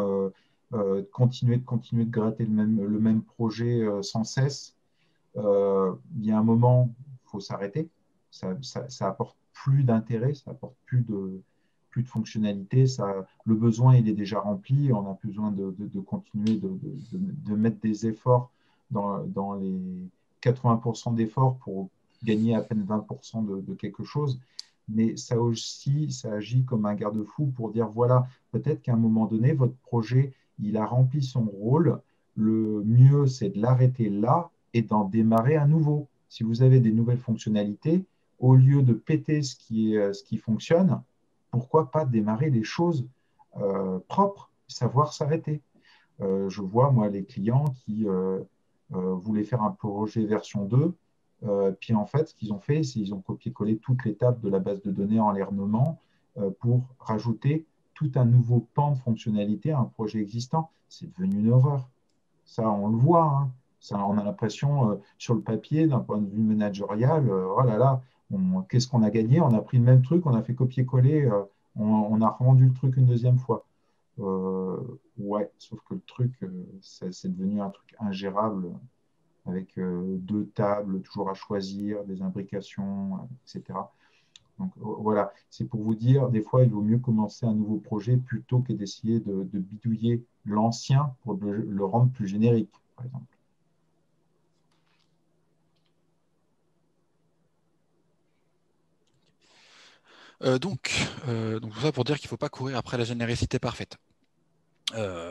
continuer de gratter le même projet sans cesse, il y a un moment, il faut s'arrêter. Ça apporte plus d'intérêt, ça apporte plus de fonctionnalité. Le besoin, il est déjà rempli. On a besoin de continuer de mettre des efforts dans les 80% d'efforts pour gagner à peine 20% de quelque chose. Mais ça aussi, ça agit comme un garde-fou pour dire, voilà, peut-être qu'à un moment donné, votre projet, il a rempli son rôle. Le mieux, c'est de l'arrêter là et d'en démarrer un nouveau. Si vous avez des nouvelles fonctionnalités, au lieu de péter ce qui fonctionne, pourquoi pas démarrer des choses propres, savoir s'arrêter. Je vois, moi, les clients qui voulaient faire un projet version 2, puis en fait, ce qu'ils ont fait, c'est qu'ils ont copié-collé toute l'étape de la base de données en les renommant pour rajouter tout un nouveau pan de fonctionnalité à un projet existant. C'est devenu une horreur. Ça, on le voit, hein. Ça, on a l'impression, sur le papier, d'un point de vue managérial, oh là là, qu'est-ce qu'on a gagné? On a pris le même truc, on a fait copier-coller, on a rendu le truc une deuxième fois. Ouais, sauf que le truc, c'est devenu un truc ingérable avec deux tables toujours à choisir, des imbrications, etc. Donc voilà, c'est pour vous dire, des fois, il vaut mieux commencer un nouveau projet plutôt que d'essayer de bidouiller l'ancien pour le rendre plus générique, par exemple. Donc tout ça pour dire qu'il ne faut pas courir après la généricité parfaite.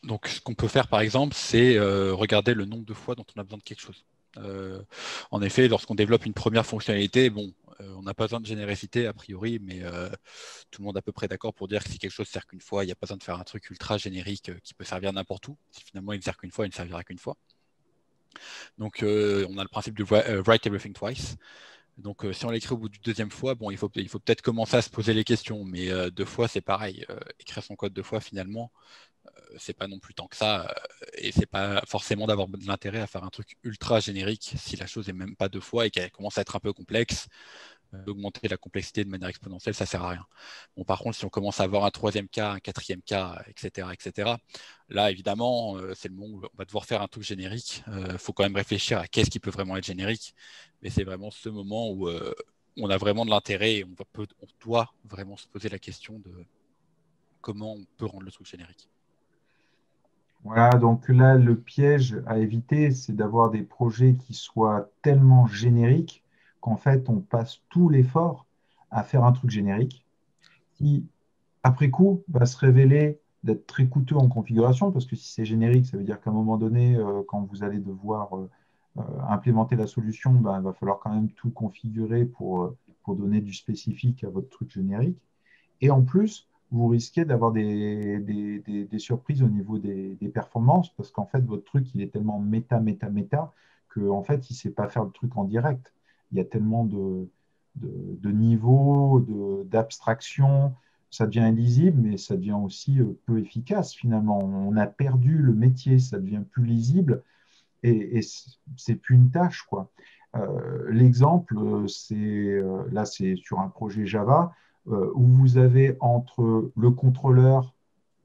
Donc, ce qu'on peut faire, par exemple, c'est regarder le nombre de fois dont on a besoin de quelque chose. En effet, lorsqu'on développe une première fonctionnalité, bon, on n'a pas besoin de généricité a priori, mais tout le monde est à peu près d'accord pour dire que si quelque chose sert qu'une fois, il n'y a pas besoin de faire un truc ultra générique qui peut servir n'importe où. Si finalement il ne sert qu'une fois, il ne servira qu'une fois. Donc, on a le principe du write everything twice. Donc, si on l'écrit au bout du deuxième fois, bon, il faut peut-être commencer à se poser les questions, mais deux fois, c'est pareil. Écrire son code deux fois, finalement, c'est pas non plus tant que ça, et c'est pas forcément d'avoir de l'intérêt à faire un truc ultra générique si la chose est même pas deux fois et qu'elle commence à être un peu complexe. D'augmenter la complexité de manière exponentielle, ça sert à rien. Bon, par contre, si on commence à avoir un troisième cas, un quatrième cas, etc., là, évidemment, c'est le moment où on va devoir faire un truc générique. Faut quand même réfléchir à qu'est-ce qui peut vraiment être générique, mais c'est vraiment ce moment où on a vraiment de l'intérêt et on doit vraiment se poser la question de comment on peut rendre le truc générique. Voilà, donc là, le piège à éviter, c'est d'avoir des projets qui soient tellement génériques qu'en fait, on passe tout l'effort à faire un truc générique qui, après coup, va se révéler d'être très coûteux en configuration, parce que si c'est générique, ça veut dire qu'à un moment donné, quand vous allez devoir implémenter la solution, ben, il va falloir quand même tout configurer pour donner du spécifique à votre truc générique. Et en plus, vous risquez d'avoir des surprises au niveau des performances, parce qu'en fait, votre truc, il est tellement méta, qu'en fait, il ne sait pas faire le truc en direct. Il y a tellement de niveaux, d'abstraction, ça devient illisible, mais ça devient aussi peu efficace finalement. On a perdu le métier, ça devient plus lisible et c'est plus une tâche, quoi. L'exemple, là, c'est sur un projet Java où vous avez entre le contrôleur,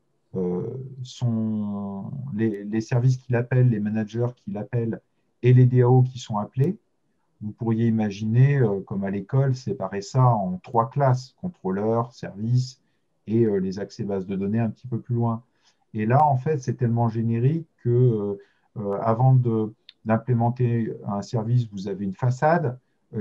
les services qu'il appelle, les managers qu'il appelle et les DAO qui sont appelés. Vous pourriez imaginer, comme à l'école, séparer ça en trois classes, contrôleur, service et les accès bases de données un petit peu plus loin. Et là, en fait, c'est tellement générique que avant d'implémenter un service, vous avez une façade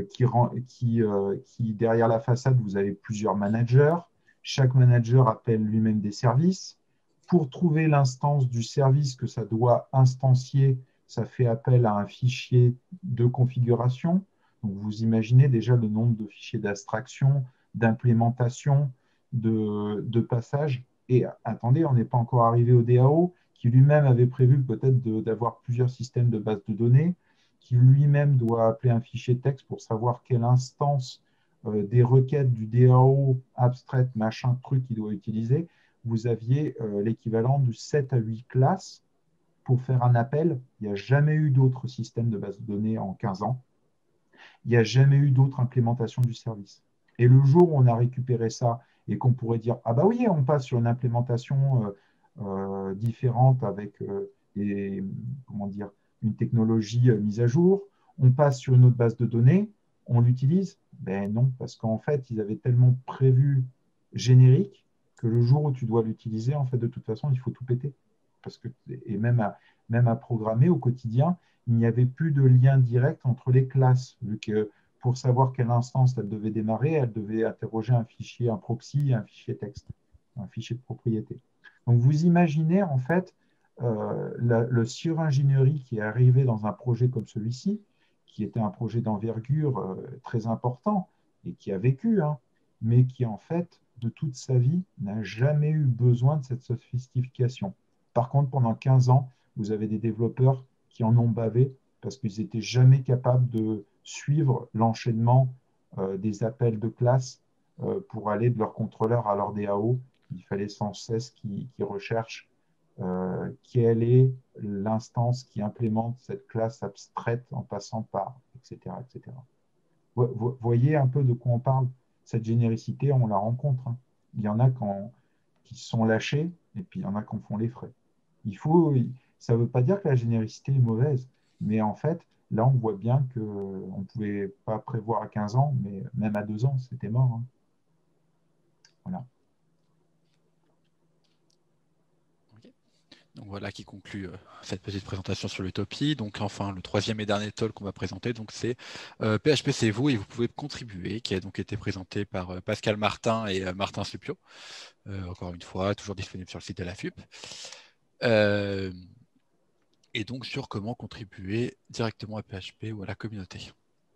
qui, derrière la façade, vous avez plusieurs managers. Chaque manager appelle lui-même des services. Pour trouver l'instance du service que ça doit instancier, ça fait appel à un fichier de configuration. Donc, vous imaginez déjà le nombre de fichiers d'abstraction, d'implémentation, de passage. Et attendez, on n'est pas encore arrivé au DAO, qui lui-même avait prévu peut-être d'avoir plusieurs systèmes de base de données, qui lui-même doit appeler un fichier texte pour savoir quelle instance des requêtes du DAO abstraite, machin, truc qu'il doit utiliser. Vous aviez l'équivalent de 7 à 8 classes pour faire un appel. Il n'y a jamais eu d'autre système de base de données en 15 ans. Il n'y a jamais eu d'autre implémentation du service. Et le jour où on a récupéré ça et qu'on pourrait dire, ah bah oui, on passe sur une implémentation différente avec comment dire, une technologie mise à jour, on passe sur une autre base de données, on l'utilise? Ben non, parce qu'en fait, ils avaient tellement prévu générique que le jour où tu dois l'utiliser, en fait, de toute façon, il faut tout péter. Parce que, et même à programmer au quotidien, il n'y avait plus de lien direct entre les classes, vu que pour savoir quelle instance elle devait démarrer, elle devait interroger un fichier, un proxy, un fichier texte, un fichier de propriété. Donc vous imaginez en fait le sur-ingénierie qui est arrivé dans un projet comme celui-ci, qui était un projet d'envergure très important et qui a vécu, hein, mais qui en fait, de toute sa vie, n'a jamais eu besoin de cette sophistication. Par contre, pendant 15 ans, vous avez des développeurs qui en ont bavé parce qu'ils n'étaient jamais capables de suivre l'enchaînement des appels de classe pour aller de leur contrôleur à leur DAO. Il fallait sans cesse qu'ils recherchent quelle est l'instance qui implémente cette classe abstraite en passant par, etc. etc. Vous voyez un peu de quoi on parle. Cette généricité, on la rencontre, hein. Il y en a qui sont lâchés et puis il y en a qui en font les frais. Ça ne veut pas dire que la généricité est mauvaise, mais en fait, là, on voit bien qu'on ne pouvait pas prévoir à 15 ans, mais même à 2 ans, c'était mort, hein. Voilà. Okay. Donc voilà qui conclut cette petite présentation sur l'utopie. Donc enfin, le troisième et dernier talk qu'on va présenter, donc c'est PHP c'est vous et vous pouvez contribuer, qui a donc été présenté par Pascal Martin et Martin Suppiot. Encore une fois, toujours disponible sur le site de la FUP. Euh, et donc sur comment contribuer directement à PHP ou à la communauté.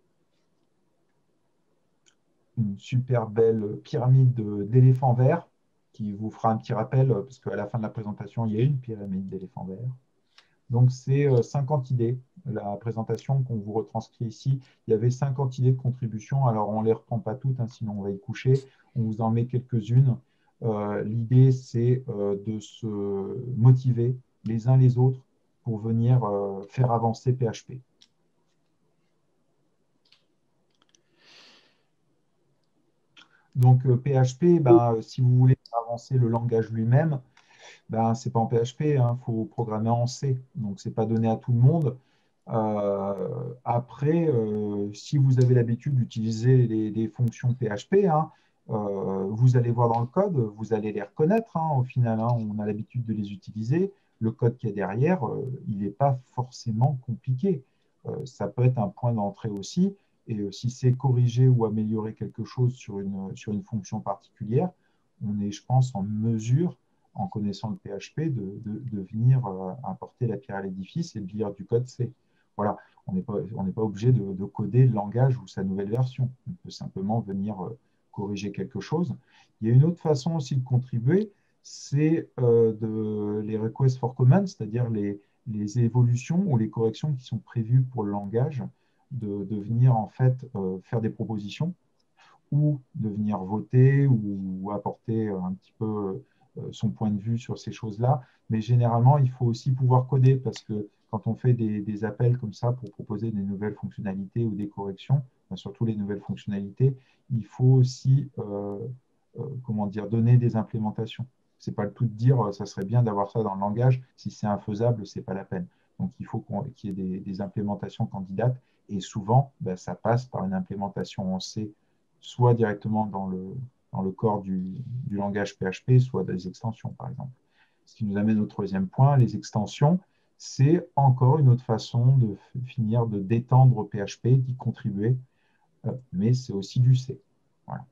Une super belle pyramide d'éléphants verts qui vous fera un petit rappel, parce qu'à la fin de la présentation, il y a une pyramide d'éléphants verts. Donc, c'est 50 idées. La présentation qu'on vous retranscrit ici, il y avait 50 idées de contribution. Alors, on ne les reprend pas toutes, hein, sinon on va y coucher. On vous en met quelques-unes. L'idée, c'est de se motiver les uns les autres pour venir faire avancer PHP. Donc, PHP, ben, si vous voulez faire avancer le langage lui-même, ben, ce n'est pas en PHP, il faut programmer en C. Donc, ce n'est pas donné à tout le monde. Après, si vous avez l'habitude d'utiliser des fonctions PHP, vous allez voir dans le code, vous allez les reconnaître. Au final, on a l'habitude de les utiliser. Le code qui est derrière, il n'est pas forcément compliqué. Ça peut être un point d'entrée aussi. Et si c'est corriger ou améliorer quelque chose sur une fonction particulière, on est, je pense, en mesure, en connaissant le PHP, de venir apporter la pierre à l'édifice et de lire du code C. Voilà, on n'est pas obligé de coder le langage ou sa nouvelle version. On peut simplement venir corriger quelque chose. Il y a une autre façon aussi de contribuer, c'est les requests for comments, c'est-à-dire les évolutions ou les corrections qui sont prévues pour le langage, de venir en fait faire des propositions ou de venir voter ou apporter un petit peu son point de vue sur ces choses-là. Mais généralement, il faut aussi pouvoir coder parce que quand on fait des appels comme ça pour proposer des nouvelles fonctionnalités ou des corrections, surtout les nouvelles fonctionnalités, il faut aussi comment dire, donner des implémentations. C'est pas le tout de dire ça serait bien d'avoir ça dans le langage. Si c'est infaisable, c'est pas la peine. Donc il faut qu'il y ait des implémentations candidates et souvent, ben, ça passe par une implémentation en C soit directement dans le corps du langage PHP, soit des extensions, par exemple. Ce qui nous amène au troisième point, les extensions, c'est encore une autre façon de finir de d'étendre PHP, d'y contribuer, mais c'est aussi du C. Voilà.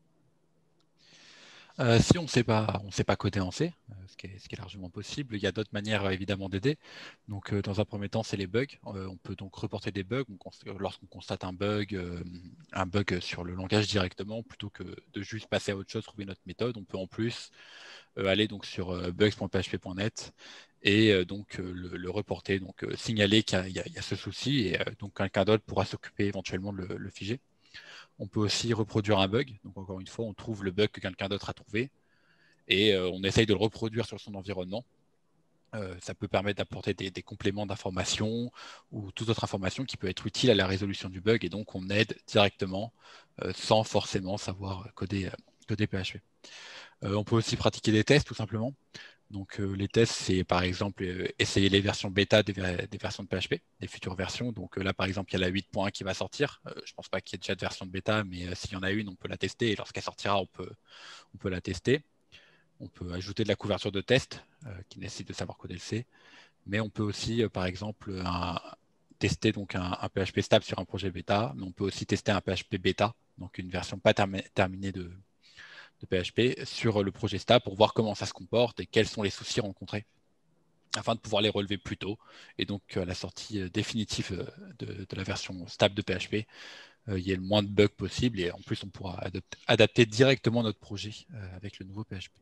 Si on sait pas coder en C, ce qui est largement possible, il y a d'autres manières évidemment d'aider. Donc dans un premier temps, c'est les bugs. On peut donc reporter des bugs lorsqu'on constate un bug sur le langage directement, plutôt que de juste passer à autre chose, trouver notre méthode. On peut en plus aller donc sur bugs.php.net et donc le reporter, donc signaler qu'il y a ce souci et donc quelqu'un d'autre pourra s'occuper éventuellement de le figer. On peut aussi reproduire un bug. Donc encore une fois, on trouve le bug que quelqu'un d'autre a trouvé et on essaye de le reproduire sur son environnement. Ça peut permettre d'apporter des compléments d'information ou toute autre information qui peut être utile à la résolution du bug et donc on aide directement sans forcément savoir coder PHP. On peut aussi pratiquer des tests tout simplement. Donc les tests, c'est par exemple essayer les versions bêta des versions de PHP, des futures versions. Donc là, par exemple, il y a la 8.1 qui va sortir. Je ne pense pas qu'il y ait déjà de version de bêta, mais s'il y en a une, on peut la tester. Et lorsqu'elle sortira, on peut la tester. On peut ajouter de la couverture de test qui nécessite de savoir coder le C. Mais on peut aussi, par exemple, tester donc un PHP stable sur un projet bêta. Mais on peut aussi tester un PHP bêta, donc une version pas terminée de PHP sur le projet stable pour voir comment ça se comporte et quels sont les soucis rencontrés afin de pouvoir les relever plus tôt. Et donc, à la sortie définitive de la version stable de PHP, il y ait le moins de bugs possible et en plus, on pourra adapter directement notre projet avec le nouveau PHP.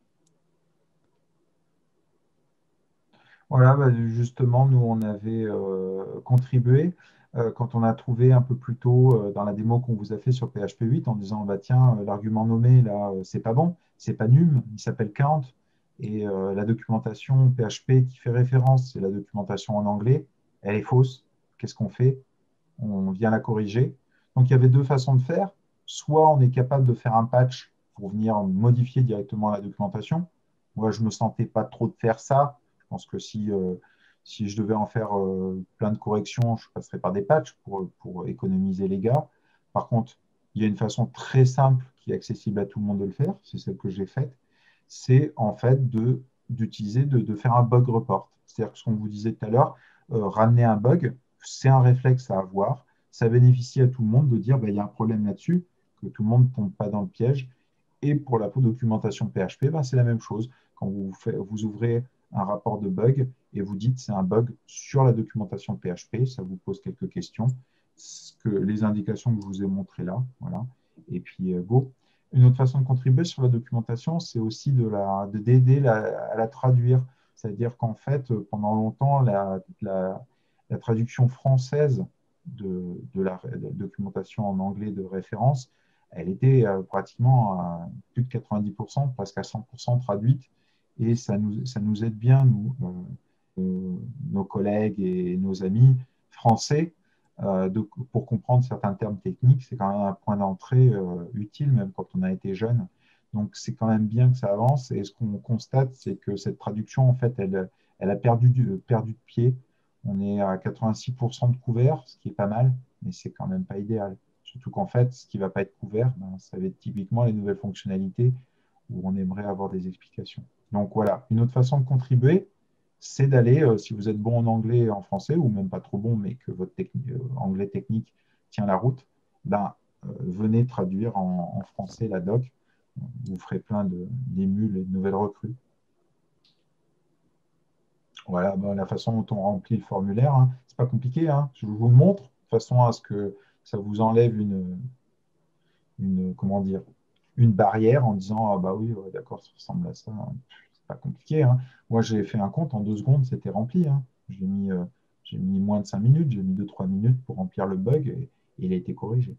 Voilà, bah, justement, nous, on avait contribué quand on a trouvé un peu plus tôt dans la démo qu'on vous a fait sur PHP 8 en disant, bah, tiens, l'argument nommé, là, c'est pas bon, c'est pas num, il s'appelle count. Et la documentation PHP qui fait référence, c'est la documentation en anglais, elle est fausse. Qu'est-ce qu'on fait? On vient la corriger. Donc, il y avait deux façons de faire. Soit on est capable de faire un patch pour venir modifier directement la documentation. Moi, je ne me sentais pas trop de faire ça. Je pense que si je devais en faire plein de corrections, je passerais par des patchs pour économiser les gars. Par contre, il y a une façon très simple qui est accessible à tout le monde de le faire, c'est celle que j'ai faite, c'est en fait de faire un bug report. C'est-à-dire que ce qu'on vous disait tout à l'heure, ramener un bug, c'est un réflexe à avoir. Ça bénéficie à tout le monde de dire bah, il y a un problème là-dessus, que tout le monde ne tombe pas dans le piège. Et pour la documentation PHP, bah, c'est la même chose. Quand vous ouvrez un rapport de bug et vous dites c'est un bug sur la documentation PHP, ça vous pose quelques questions, les indications que je vous ai montrées là, voilà, et puis go. Une autre façon de contribuer sur la documentation, c'est aussi d'aider à la traduire. C'est-à-dire qu'en fait, pendant longtemps, la traduction française de la documentation en anglais de référence, elle était pratiquement à plus de 90%, presque à 100% traduite. Et ça nous aide bien, nous, nos collègues et nos amis français, pour comprendre certains termes techniques. C'est quand même un point d'entrée utile, même quand on a été jeune. Donc, c'est quand même bien que ça avance. Et ce qu'on constate, c'est que cette traduction, en fait, elle a perdu de pied. On est à 86% de couvert, ce qui est pas mal, mais c'est quand même pas idéal. Surtout qu'en fait, ce qui ne va pas être couvert, ben, ça va être typiquement les nouvelles fonctionnalités où on aimerait avoir des explications. Donc voilà, une autre façon de contribuer, c'est d'aller, si vous êtes bon en anglais et en français, ou même pas trop bon, mais que votre anglais technique tient la route, ben, venez traduire en français la doc. Vous ferez plein d'émules et de nouvelles recrues. Voilà, ben, la façon dont on remplit le formulaire, hein, c'est pas compliqué, hein, je vous le montre, de façon à ce que ça vous enlève comment dire, une barrière en disant ah bah oui, ouais, d'accord, ça ressemble à ça. C'est pas compliqué, hein. Moi, j'ai fait un compte en 2 secondes, c'était rempli, hein. J'ai mis moins de 5 minutes, j'ai mis 2-3 minutes pour remplir le bug et il a été corrigé.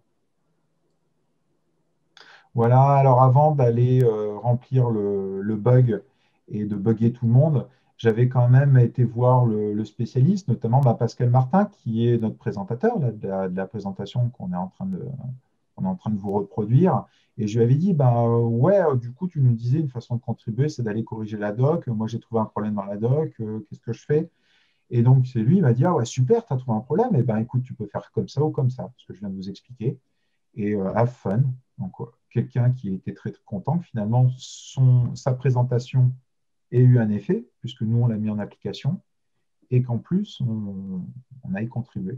Voilà, alors avant d'aller remplir le bug et de bugger tout le monde, j'avais quand même été voir le spécialiste, notamment bah, Pascal Martin, qui est notre présentateur là, de la présentation qu'on est en train de vous reproduire. Et je lui avais dit, ben, ouais, du coup, tu nous disais une façon de contribuer, c'est d'aller corriger la doc. Moi, j'ai trouvé un problème dans la doc. Qu'est-ce que je fais? Et donc, c'est lui, il m'a dit, ah ouais, super, tu as trouvé un problème. Et ben, écoute, tu peux faire comme ça ou comme ça, ce que je viens de vous expliquer. Et have fun. Donc, quelqu'un qui était très, très content que finalement, sa présentation ait eu un effet, puisque nous, on l'a mis en application, et qu'en plus, on aille contribuer.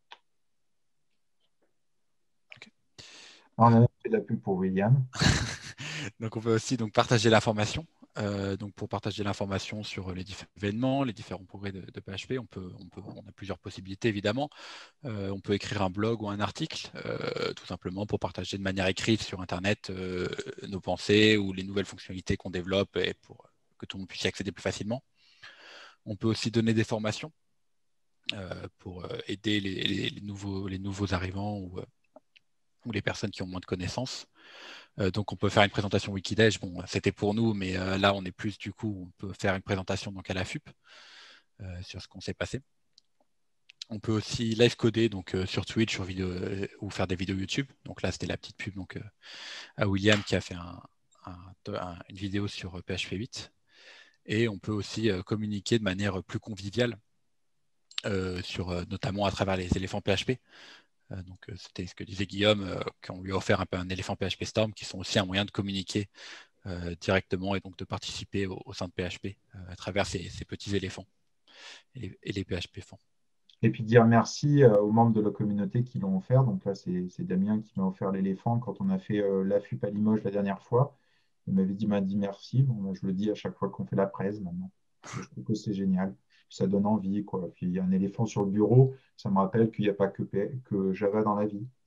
Okay. On a fait de la pub pour William. Donc on peut aussi partager l'information. Donc pour partager l'information sur les différents événements, les différents progrès de PHP, on a plusieurs possibilités évidemment. On peut écrire un blog ou un article, tout simplement pour partager de manière écrite sur Internet nos pensées ou les nouvelles fonctionnalités qu'on développe et pour que tout le monde puisse y accéder plus facilement. On peut aussi donner des formations pour aider les nouveaux arrivants ou les personnes qui ont moins de connaissances. Donc on peut faire une présentation Wikidège, bon c'était pour nous, mais là on est plus du coup, on peut faire une présentation donc à la FUP sur ce qu'on s'est passé. On peut aussi live coder donc sur Twitch sur vidéo, ou faire des vidéos YouTube. Donc là c'était la petite pub donc, à William qui a fait une vidéo sur PHP 8. Et on peut aussi communiquer de manière plus conviviale notamment à travers les éléphants PHP. Donc c'était ce que disait Guillaume, qu'on lui a offert un peu un éléphant PHP Storm, qui sont aussi un moyen de communiquer directement et donc de participer au sein de PHP à travers ces petits éléphants et les PHP fonds. Et puis dire merci aux membres de la communauté qui l'ont offert. Donc là, c'est Damien qui m'a offert l'éléphant quand on a fait la FUP à Limoges la dernière fois. Il m'a dit merci. Bon, moi, je le dis à chaque fois qu'on fait la presse maintenant. Je trouve que c'est génial. Ça donne envie, quoi. Puis il y a un éléphant sur le bureau. Ça me rappelle qu'il n'y a pas que Java dans la vie.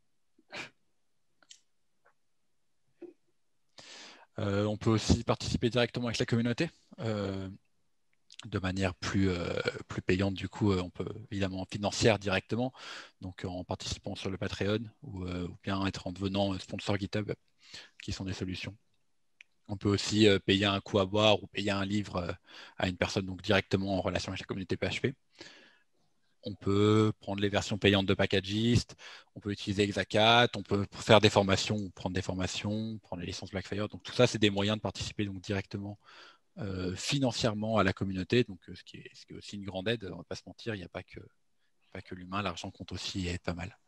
On peut aussi participer directement avec la communauté de manière plus payante. Du coup, on peut évidemment financière directement, donc en participant sur le Patreon ou bien être en devenant sponsor GitHub, qui sont des solutions. On peut aussi payer un coup à boire ou payer un livre à une personne donc directement en relation avec la communauté PHP. On peut prendre les versions payantes de Packagist, on peut utiliser Exacat, on peut faire des formations ou prendre des formations, prendre les licences Blackfire. Donc tout ça, c'est des moyens de participer donc directement financièrement à la communauté. Donc ce qui est aussi une grande aide. On ne va pas se mentir, il n'y a pas que l'humain, l'argent compte aussi et est pas mal.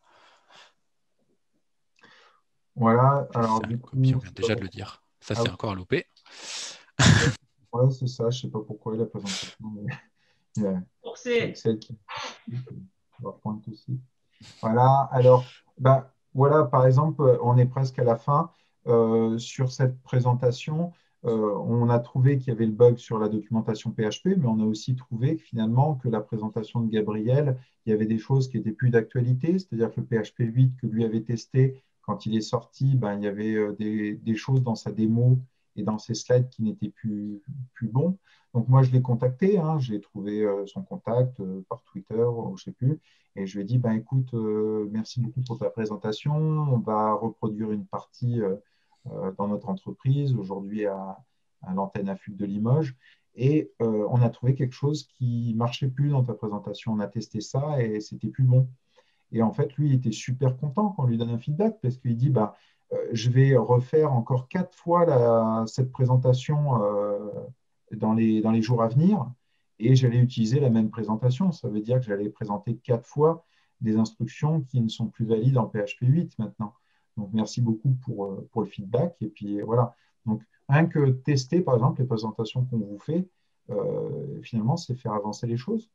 Voilà. Alors du coup, on vient déjà de le dire. Ça, c'est encore un loupé. Ouais, c'est ça. Je ne sais pas pourquoi la présentation. C'est Excel qui PowerPoint aussi. Voilà. Alors, voilà, par exemple, on est presque à la fin sur cette présentation. on a trouvé qu'il y avait le bug sur la documentation PHP, mais on a aussi trouvé que finalement que la présentation de Gabriel, il y avait des choses qui étaient plus d'actualité, c'est-à-dire que le PHP 8 que lui avait testé, quand il est sorti, ben, il y avait des choses dans sa démo et dans ses slides qui n'étaient plus bons. Donc moi, je l'ai contacté, hein, j'ai trouvé son contact par Twitter, ou je ne sais plus, et je lui ai dit, ben, écoute, merci beaucoup pour ta présentation, on va reproduire une partie dans notre entreprise, aujourd'hui à l'antenne AFUC de Limoges. Et on a trouvé quelque chose qui marchait plus dans ta présentation. On a testé ça et c'était plus bon. Et en fait, lui, il était super content quand on lui donne un feedback parce qu'il dit, bah, je vais refaire encore 4 fois cette présentation dans les jours à venir et j'allais utiliser la même présentation. Ça veut dire que j'allais présenter 4 fois des instructions qui ne sont plus valides en PHP 8 maintenant. Donc, merci beaucoup pour le feedback. Et puis, voilà. Donc, rien que tester, par exemple, les présentations qu'on vous fait, finalement, c'est faire avancer les choses.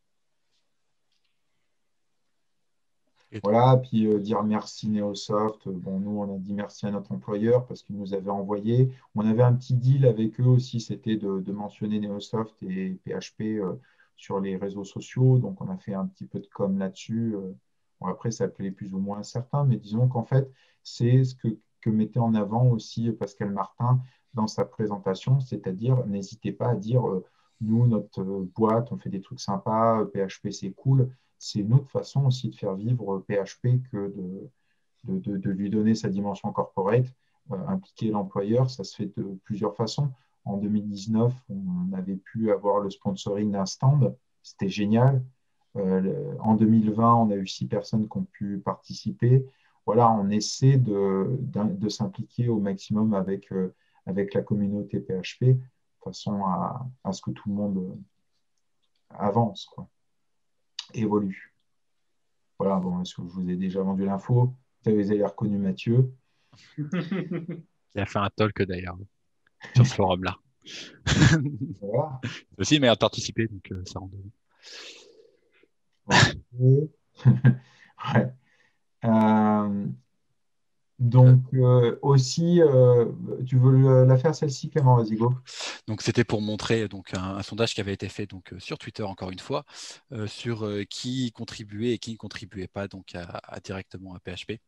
Et Voilà, puis dire merci Neosoft. Bon, nous, on a dit merci à notre employeur parce qu'il nous avait envoyé. On avait un petit deal avec eux aussi, c'était de mentionner Neosoft et PHP sur les réseaux sociaux. Donc, on a fait un petit peu de com là-dessus. Bon, après, ça plaît plus ou moins à certains, mais disons qu'en fait, c'est ce que mettait en avant aussi Pascal Martin dans sa présentation, c'est-à-dire n'hésitez pas à dire nous, notre boîte, on fait des trucs sympas, PHP, c'est cool. C'est une autre façon aussi de faire vivre PHP que de lui donner sa dimension corporate. Impliquer l'employeur, ça se fait de plusieurs façons. En 2019, on avait pu avoir le sponsoring d'un stand. C'était génial. En 2020, on a eu 6 personnes qui ont pu participer. Voilà, on essaie de s'impliquer au maximum avec la communauté PHP, de façon à ce que tout le monde avance, quoi, évolue. Voilà, bon, est-ce que je vous ai déjà vendu l'info? Vous avez reconnu Mathieu. qui a fait un talk d'ailleurs sur ce forum-là. Voilà. C'est aussi une manière de participer, donc ça rend. Ok. Ouais. Euh, Euh, donc, aussi, tu veux la faire celle-ci, Clément? Vas-y, go. Donc c'était pour montrer donc un sondage qui avait été fait donc sur Twitter encore une fois sur qui contribuait et qui ne contribuait pas donc directement à PHP.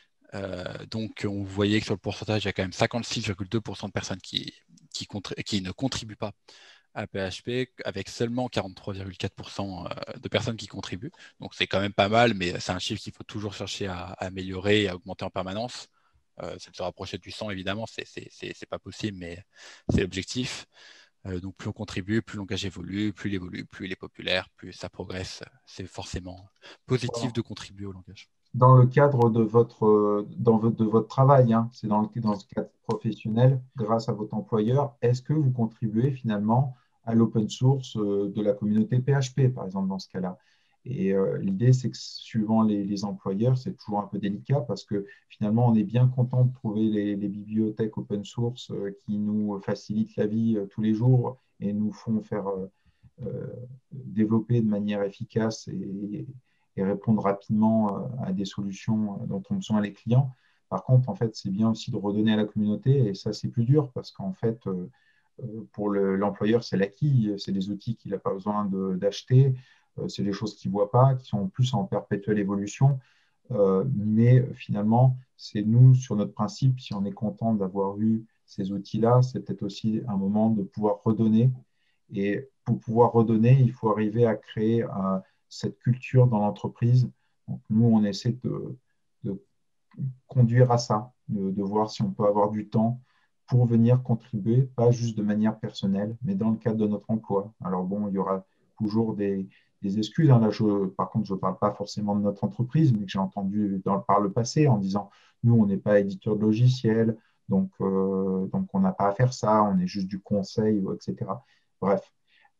Donc on voyait que sur le pourcentage il y a quand même 56,2% de personnes qui ne contribuent pas à PHP avec seulement 43,4% de personnes qui contribuent. Donc c'est quand même pas mal, mais c'est un chiffre qu'il faut toujours chercher à améliorer et à augmenter en permanence. C'est de se rapprocher du 100 évidemment, c'est pas possible, mais c'est l'objectif. Donc plus on contribue, plus le langage évolue, plus il est populaire, plus ça progresse. C'est forcément positif Voilà. de contribuer au langage. Dans le cadre de votre travail, hein, c'est dans ce cadre professionnel, grâce à votre employeur, est-ce que vous contribuez finalement à l'open source de la communauté PHP, par exemple, dans ce cas-là? Et l'idée, c'est que suivant les employeurs, c'est toujours un peu délicat parce que finalement, on est bien content de trouver les bibliothèques open source qui nous facilitent la vie tous les jours et nous font faire euh, développer de manière efficace et répondre rapidement à des solutions dont ont besoin les clients. Par contre, en fait, c'est bien aussi de redonner à la communauté et ça, c'est plus dur parce qu'en fait, pour l'employeur, c'est l'acquis, c'est des outils qu'il n'a pas besoin d'acheter, c'est des choses qu'il ne voit pas, qui sont plus en perpétuelle évolution. Mais finalement, c'est nous, sur notre principe, si on est content d'avoir eu ces outils-là, c'est peut-être aussi un moment de pouvoir redonner. Et pour pouvoir redonner, il faut arriver à créer cette culture dans l'entreprise. Donc, nous, on essaie de conduire à ça, de voir si on peut avoir du temps pour venir contribuer, pas juste de manière personnelle, mais dans le cadre de notre emploi. Alors bon, il y aura toujours des excuses, hein. Là, par contre, je ne parle pas forcément de notre entreprise, mais que j'ai entendu par le passé en disant, nous, on n'est pas éditeur de logiciels, donc on n'a pas à faire ça, on est juste du conseil, etc. Bref,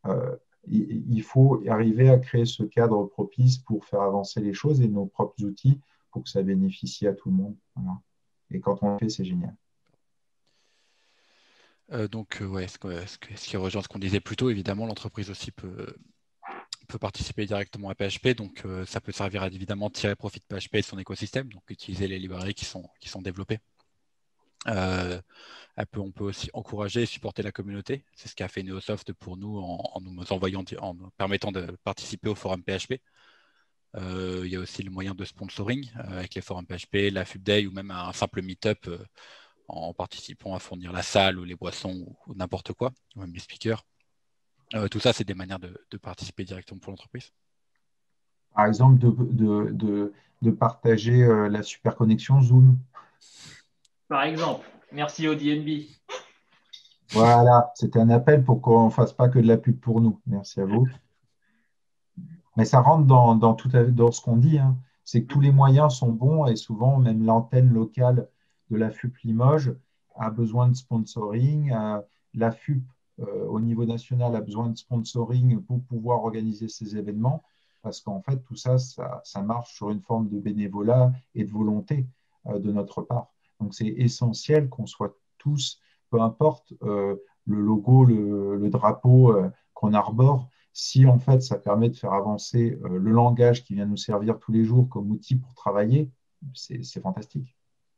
il faut arriver à créer ce cadre propice pour faire avancer les choses et nos propres outils pour que ça bénéficie à tout le monde. Voilà. Et quand on le fait, c'est génial. Ouais, ce qui rejoint ce qu'on disait plus tôt, évidemment, l'entreprise aussi peut participer directement à PHP, donc ça peut servir à évidemment tirer profit de PHP et de son écosystème, donc utiliser les librairies qui sont développées. On peut aussi encourager et supporter la communauté. C'est ce qu'a fait Neosoft pour nous en nous permettant de participer au forum PHP. Il y a aussi le moyen de sponsoring avec les forums PHP, la FUBDAY ou même un simple meet-up en participant à fournir la salle ou les boissons ou n'importe quoi, ou même les speakers. Tout ça, c'est des manières de participer directement pour l'entreprise. Par exemple, de partager la super connexion Zoom. Par exemple, merci au DNB. Voilà, c'était un appel pour qu'on ne fasse pas que de la pub pour nous. Merci à vous. Mais ça rentre dans ce qu'on dit, hein. C'est que tous les moyens sont bons et souvent, même l'antenne locale de la FUP Limoges a besoin de sponsoring. La FUP, au niveau national, a besoin de sponsoring pour pouvoir organiser ces événements parce qu'en fait, tout ça, ça marche sur une forme de bénévolat et de volonté de notre part. Donc, c'est essentiel qu'on soit tous, peu importe le logo, le drapeau qu'on arbore, si en fait ça permet de faire avancer le langage qui vient nous servir tous les jours comme outil pour travailler, c'est fantastique.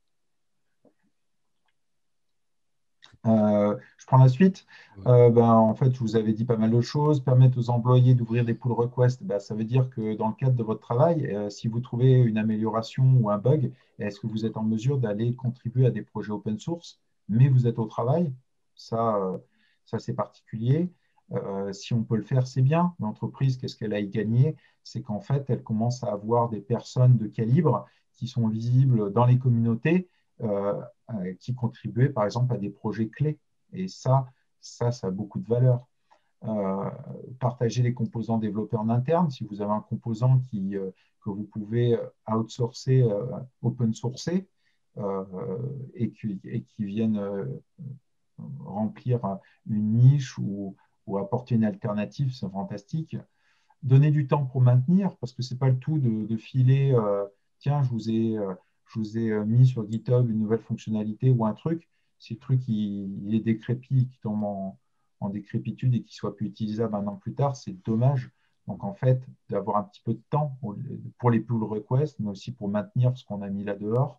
Je prends la suite. En fait, je vous avais dit pas mal de choses. Permettre aux employés d'ouvrir des pull requests, ça veut dire que dans le cadre de votre travail, si vous trouvez une amélioration ou un bug, est-ce que vous êtes en mesure d'aller contribuer à des projets open source, mais vous êtes au travail? Ça c'est particulier. Si on peut le faire, c'est bien. L'entreprise, qu'est-ce qu'elle a y gagné? C'est qu'en fait, elle commence à avoir des personnes de calibre qui sont visibles dans les communautés, qui contribuaient, par exemple, à des projets clés. Et ça a beaucoup de valeur. Partager les composants développés en interne. Si vous avez un composant que vous pouvez outsourcer, open sourcer, et qui viennent remplir une niche ou apporter une alternative, c'est fantastique. Donner du temps pour maintenir, parce que ce n'est pas le tout de filer, tiens, je vous ai mis sur GitHub une nouvelle fonctionnalité ou un truc. Si le truc il est décrépit, qui tombe en décrépitude et qui soit plus utilisable un an plus tard, c'est dommage. Donc en fait, d'avoir un petit peu de temps pour les pull requests, mais aussi pour maintenir ce qu'on a mis là dehors.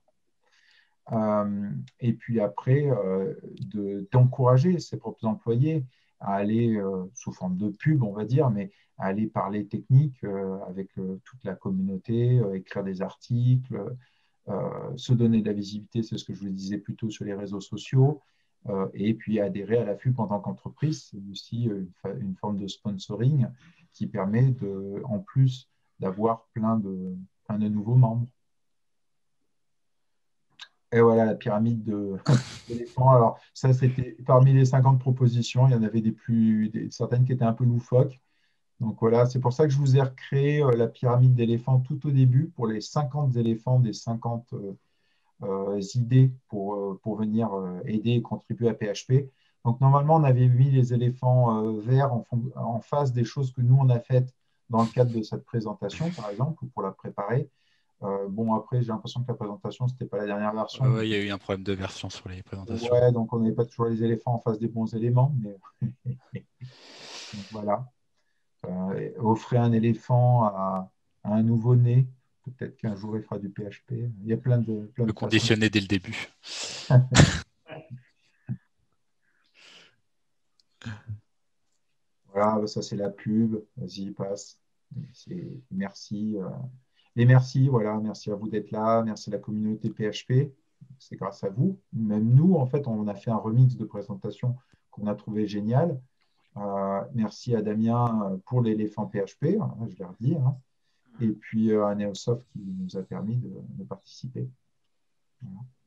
Et puis après, d'encourager ses propres employés à aller, sous forme de pub, on va dire, mais à aller parler technique avec toute la communauté, écrire des articles, se donner de la visibilité, c'est ce que je vous disais plus tôt sur les réseaux sociaux, et puis adhérer à la FUP en tant qu'entreprise. C'est aussi une forme de sponsoring qui permet, en plus, d'avoir plein de nouveaux membres. Et voilà la pyramide d'éléphants. Alors, ça, c'était parmi les 50 propositions, il y en avait certaines qui étaient un peu loufoques. Donc voilà, c'est pour ça que je vous ai recréé la pyramide d'éléphants tout au début pour les 50 éléphants des 50 idées pour venir aider et contribuer à PHP. Donc normalement, on avait mis les éléphants verts en face des choses que nous, on a faites dans le cadre de cette présentation, par exemple, ou pour la préparer. Après, j'ai l'impression que la présentation, ce n'était pas la dernière version. Il y a eu un problème de version sur les présentations. Ouais, donc on n'avait pas toujours les éléphants en face des bons éléments. Mais donc, voilà. Offrez un éléphant à un nouveau-né. Peut-être qu'un jour, il fera du PHP. Il y a plein de Le conditionner dès le début. Voilà, ça c'est la pub. Vas-y, passe. Merci. Et merci, voilà, merci à vous d'être là. Merci à la communauté PHP. C'est grâce à vous. Même nous, en fait, on a fait un remix de présentation qu'on a trouvé génial. Merci à Damien pour l'éléphant PHP, hein, je l'ai redit, hein. Et puis à Neosoft qui nous a permis de participer. Voilà.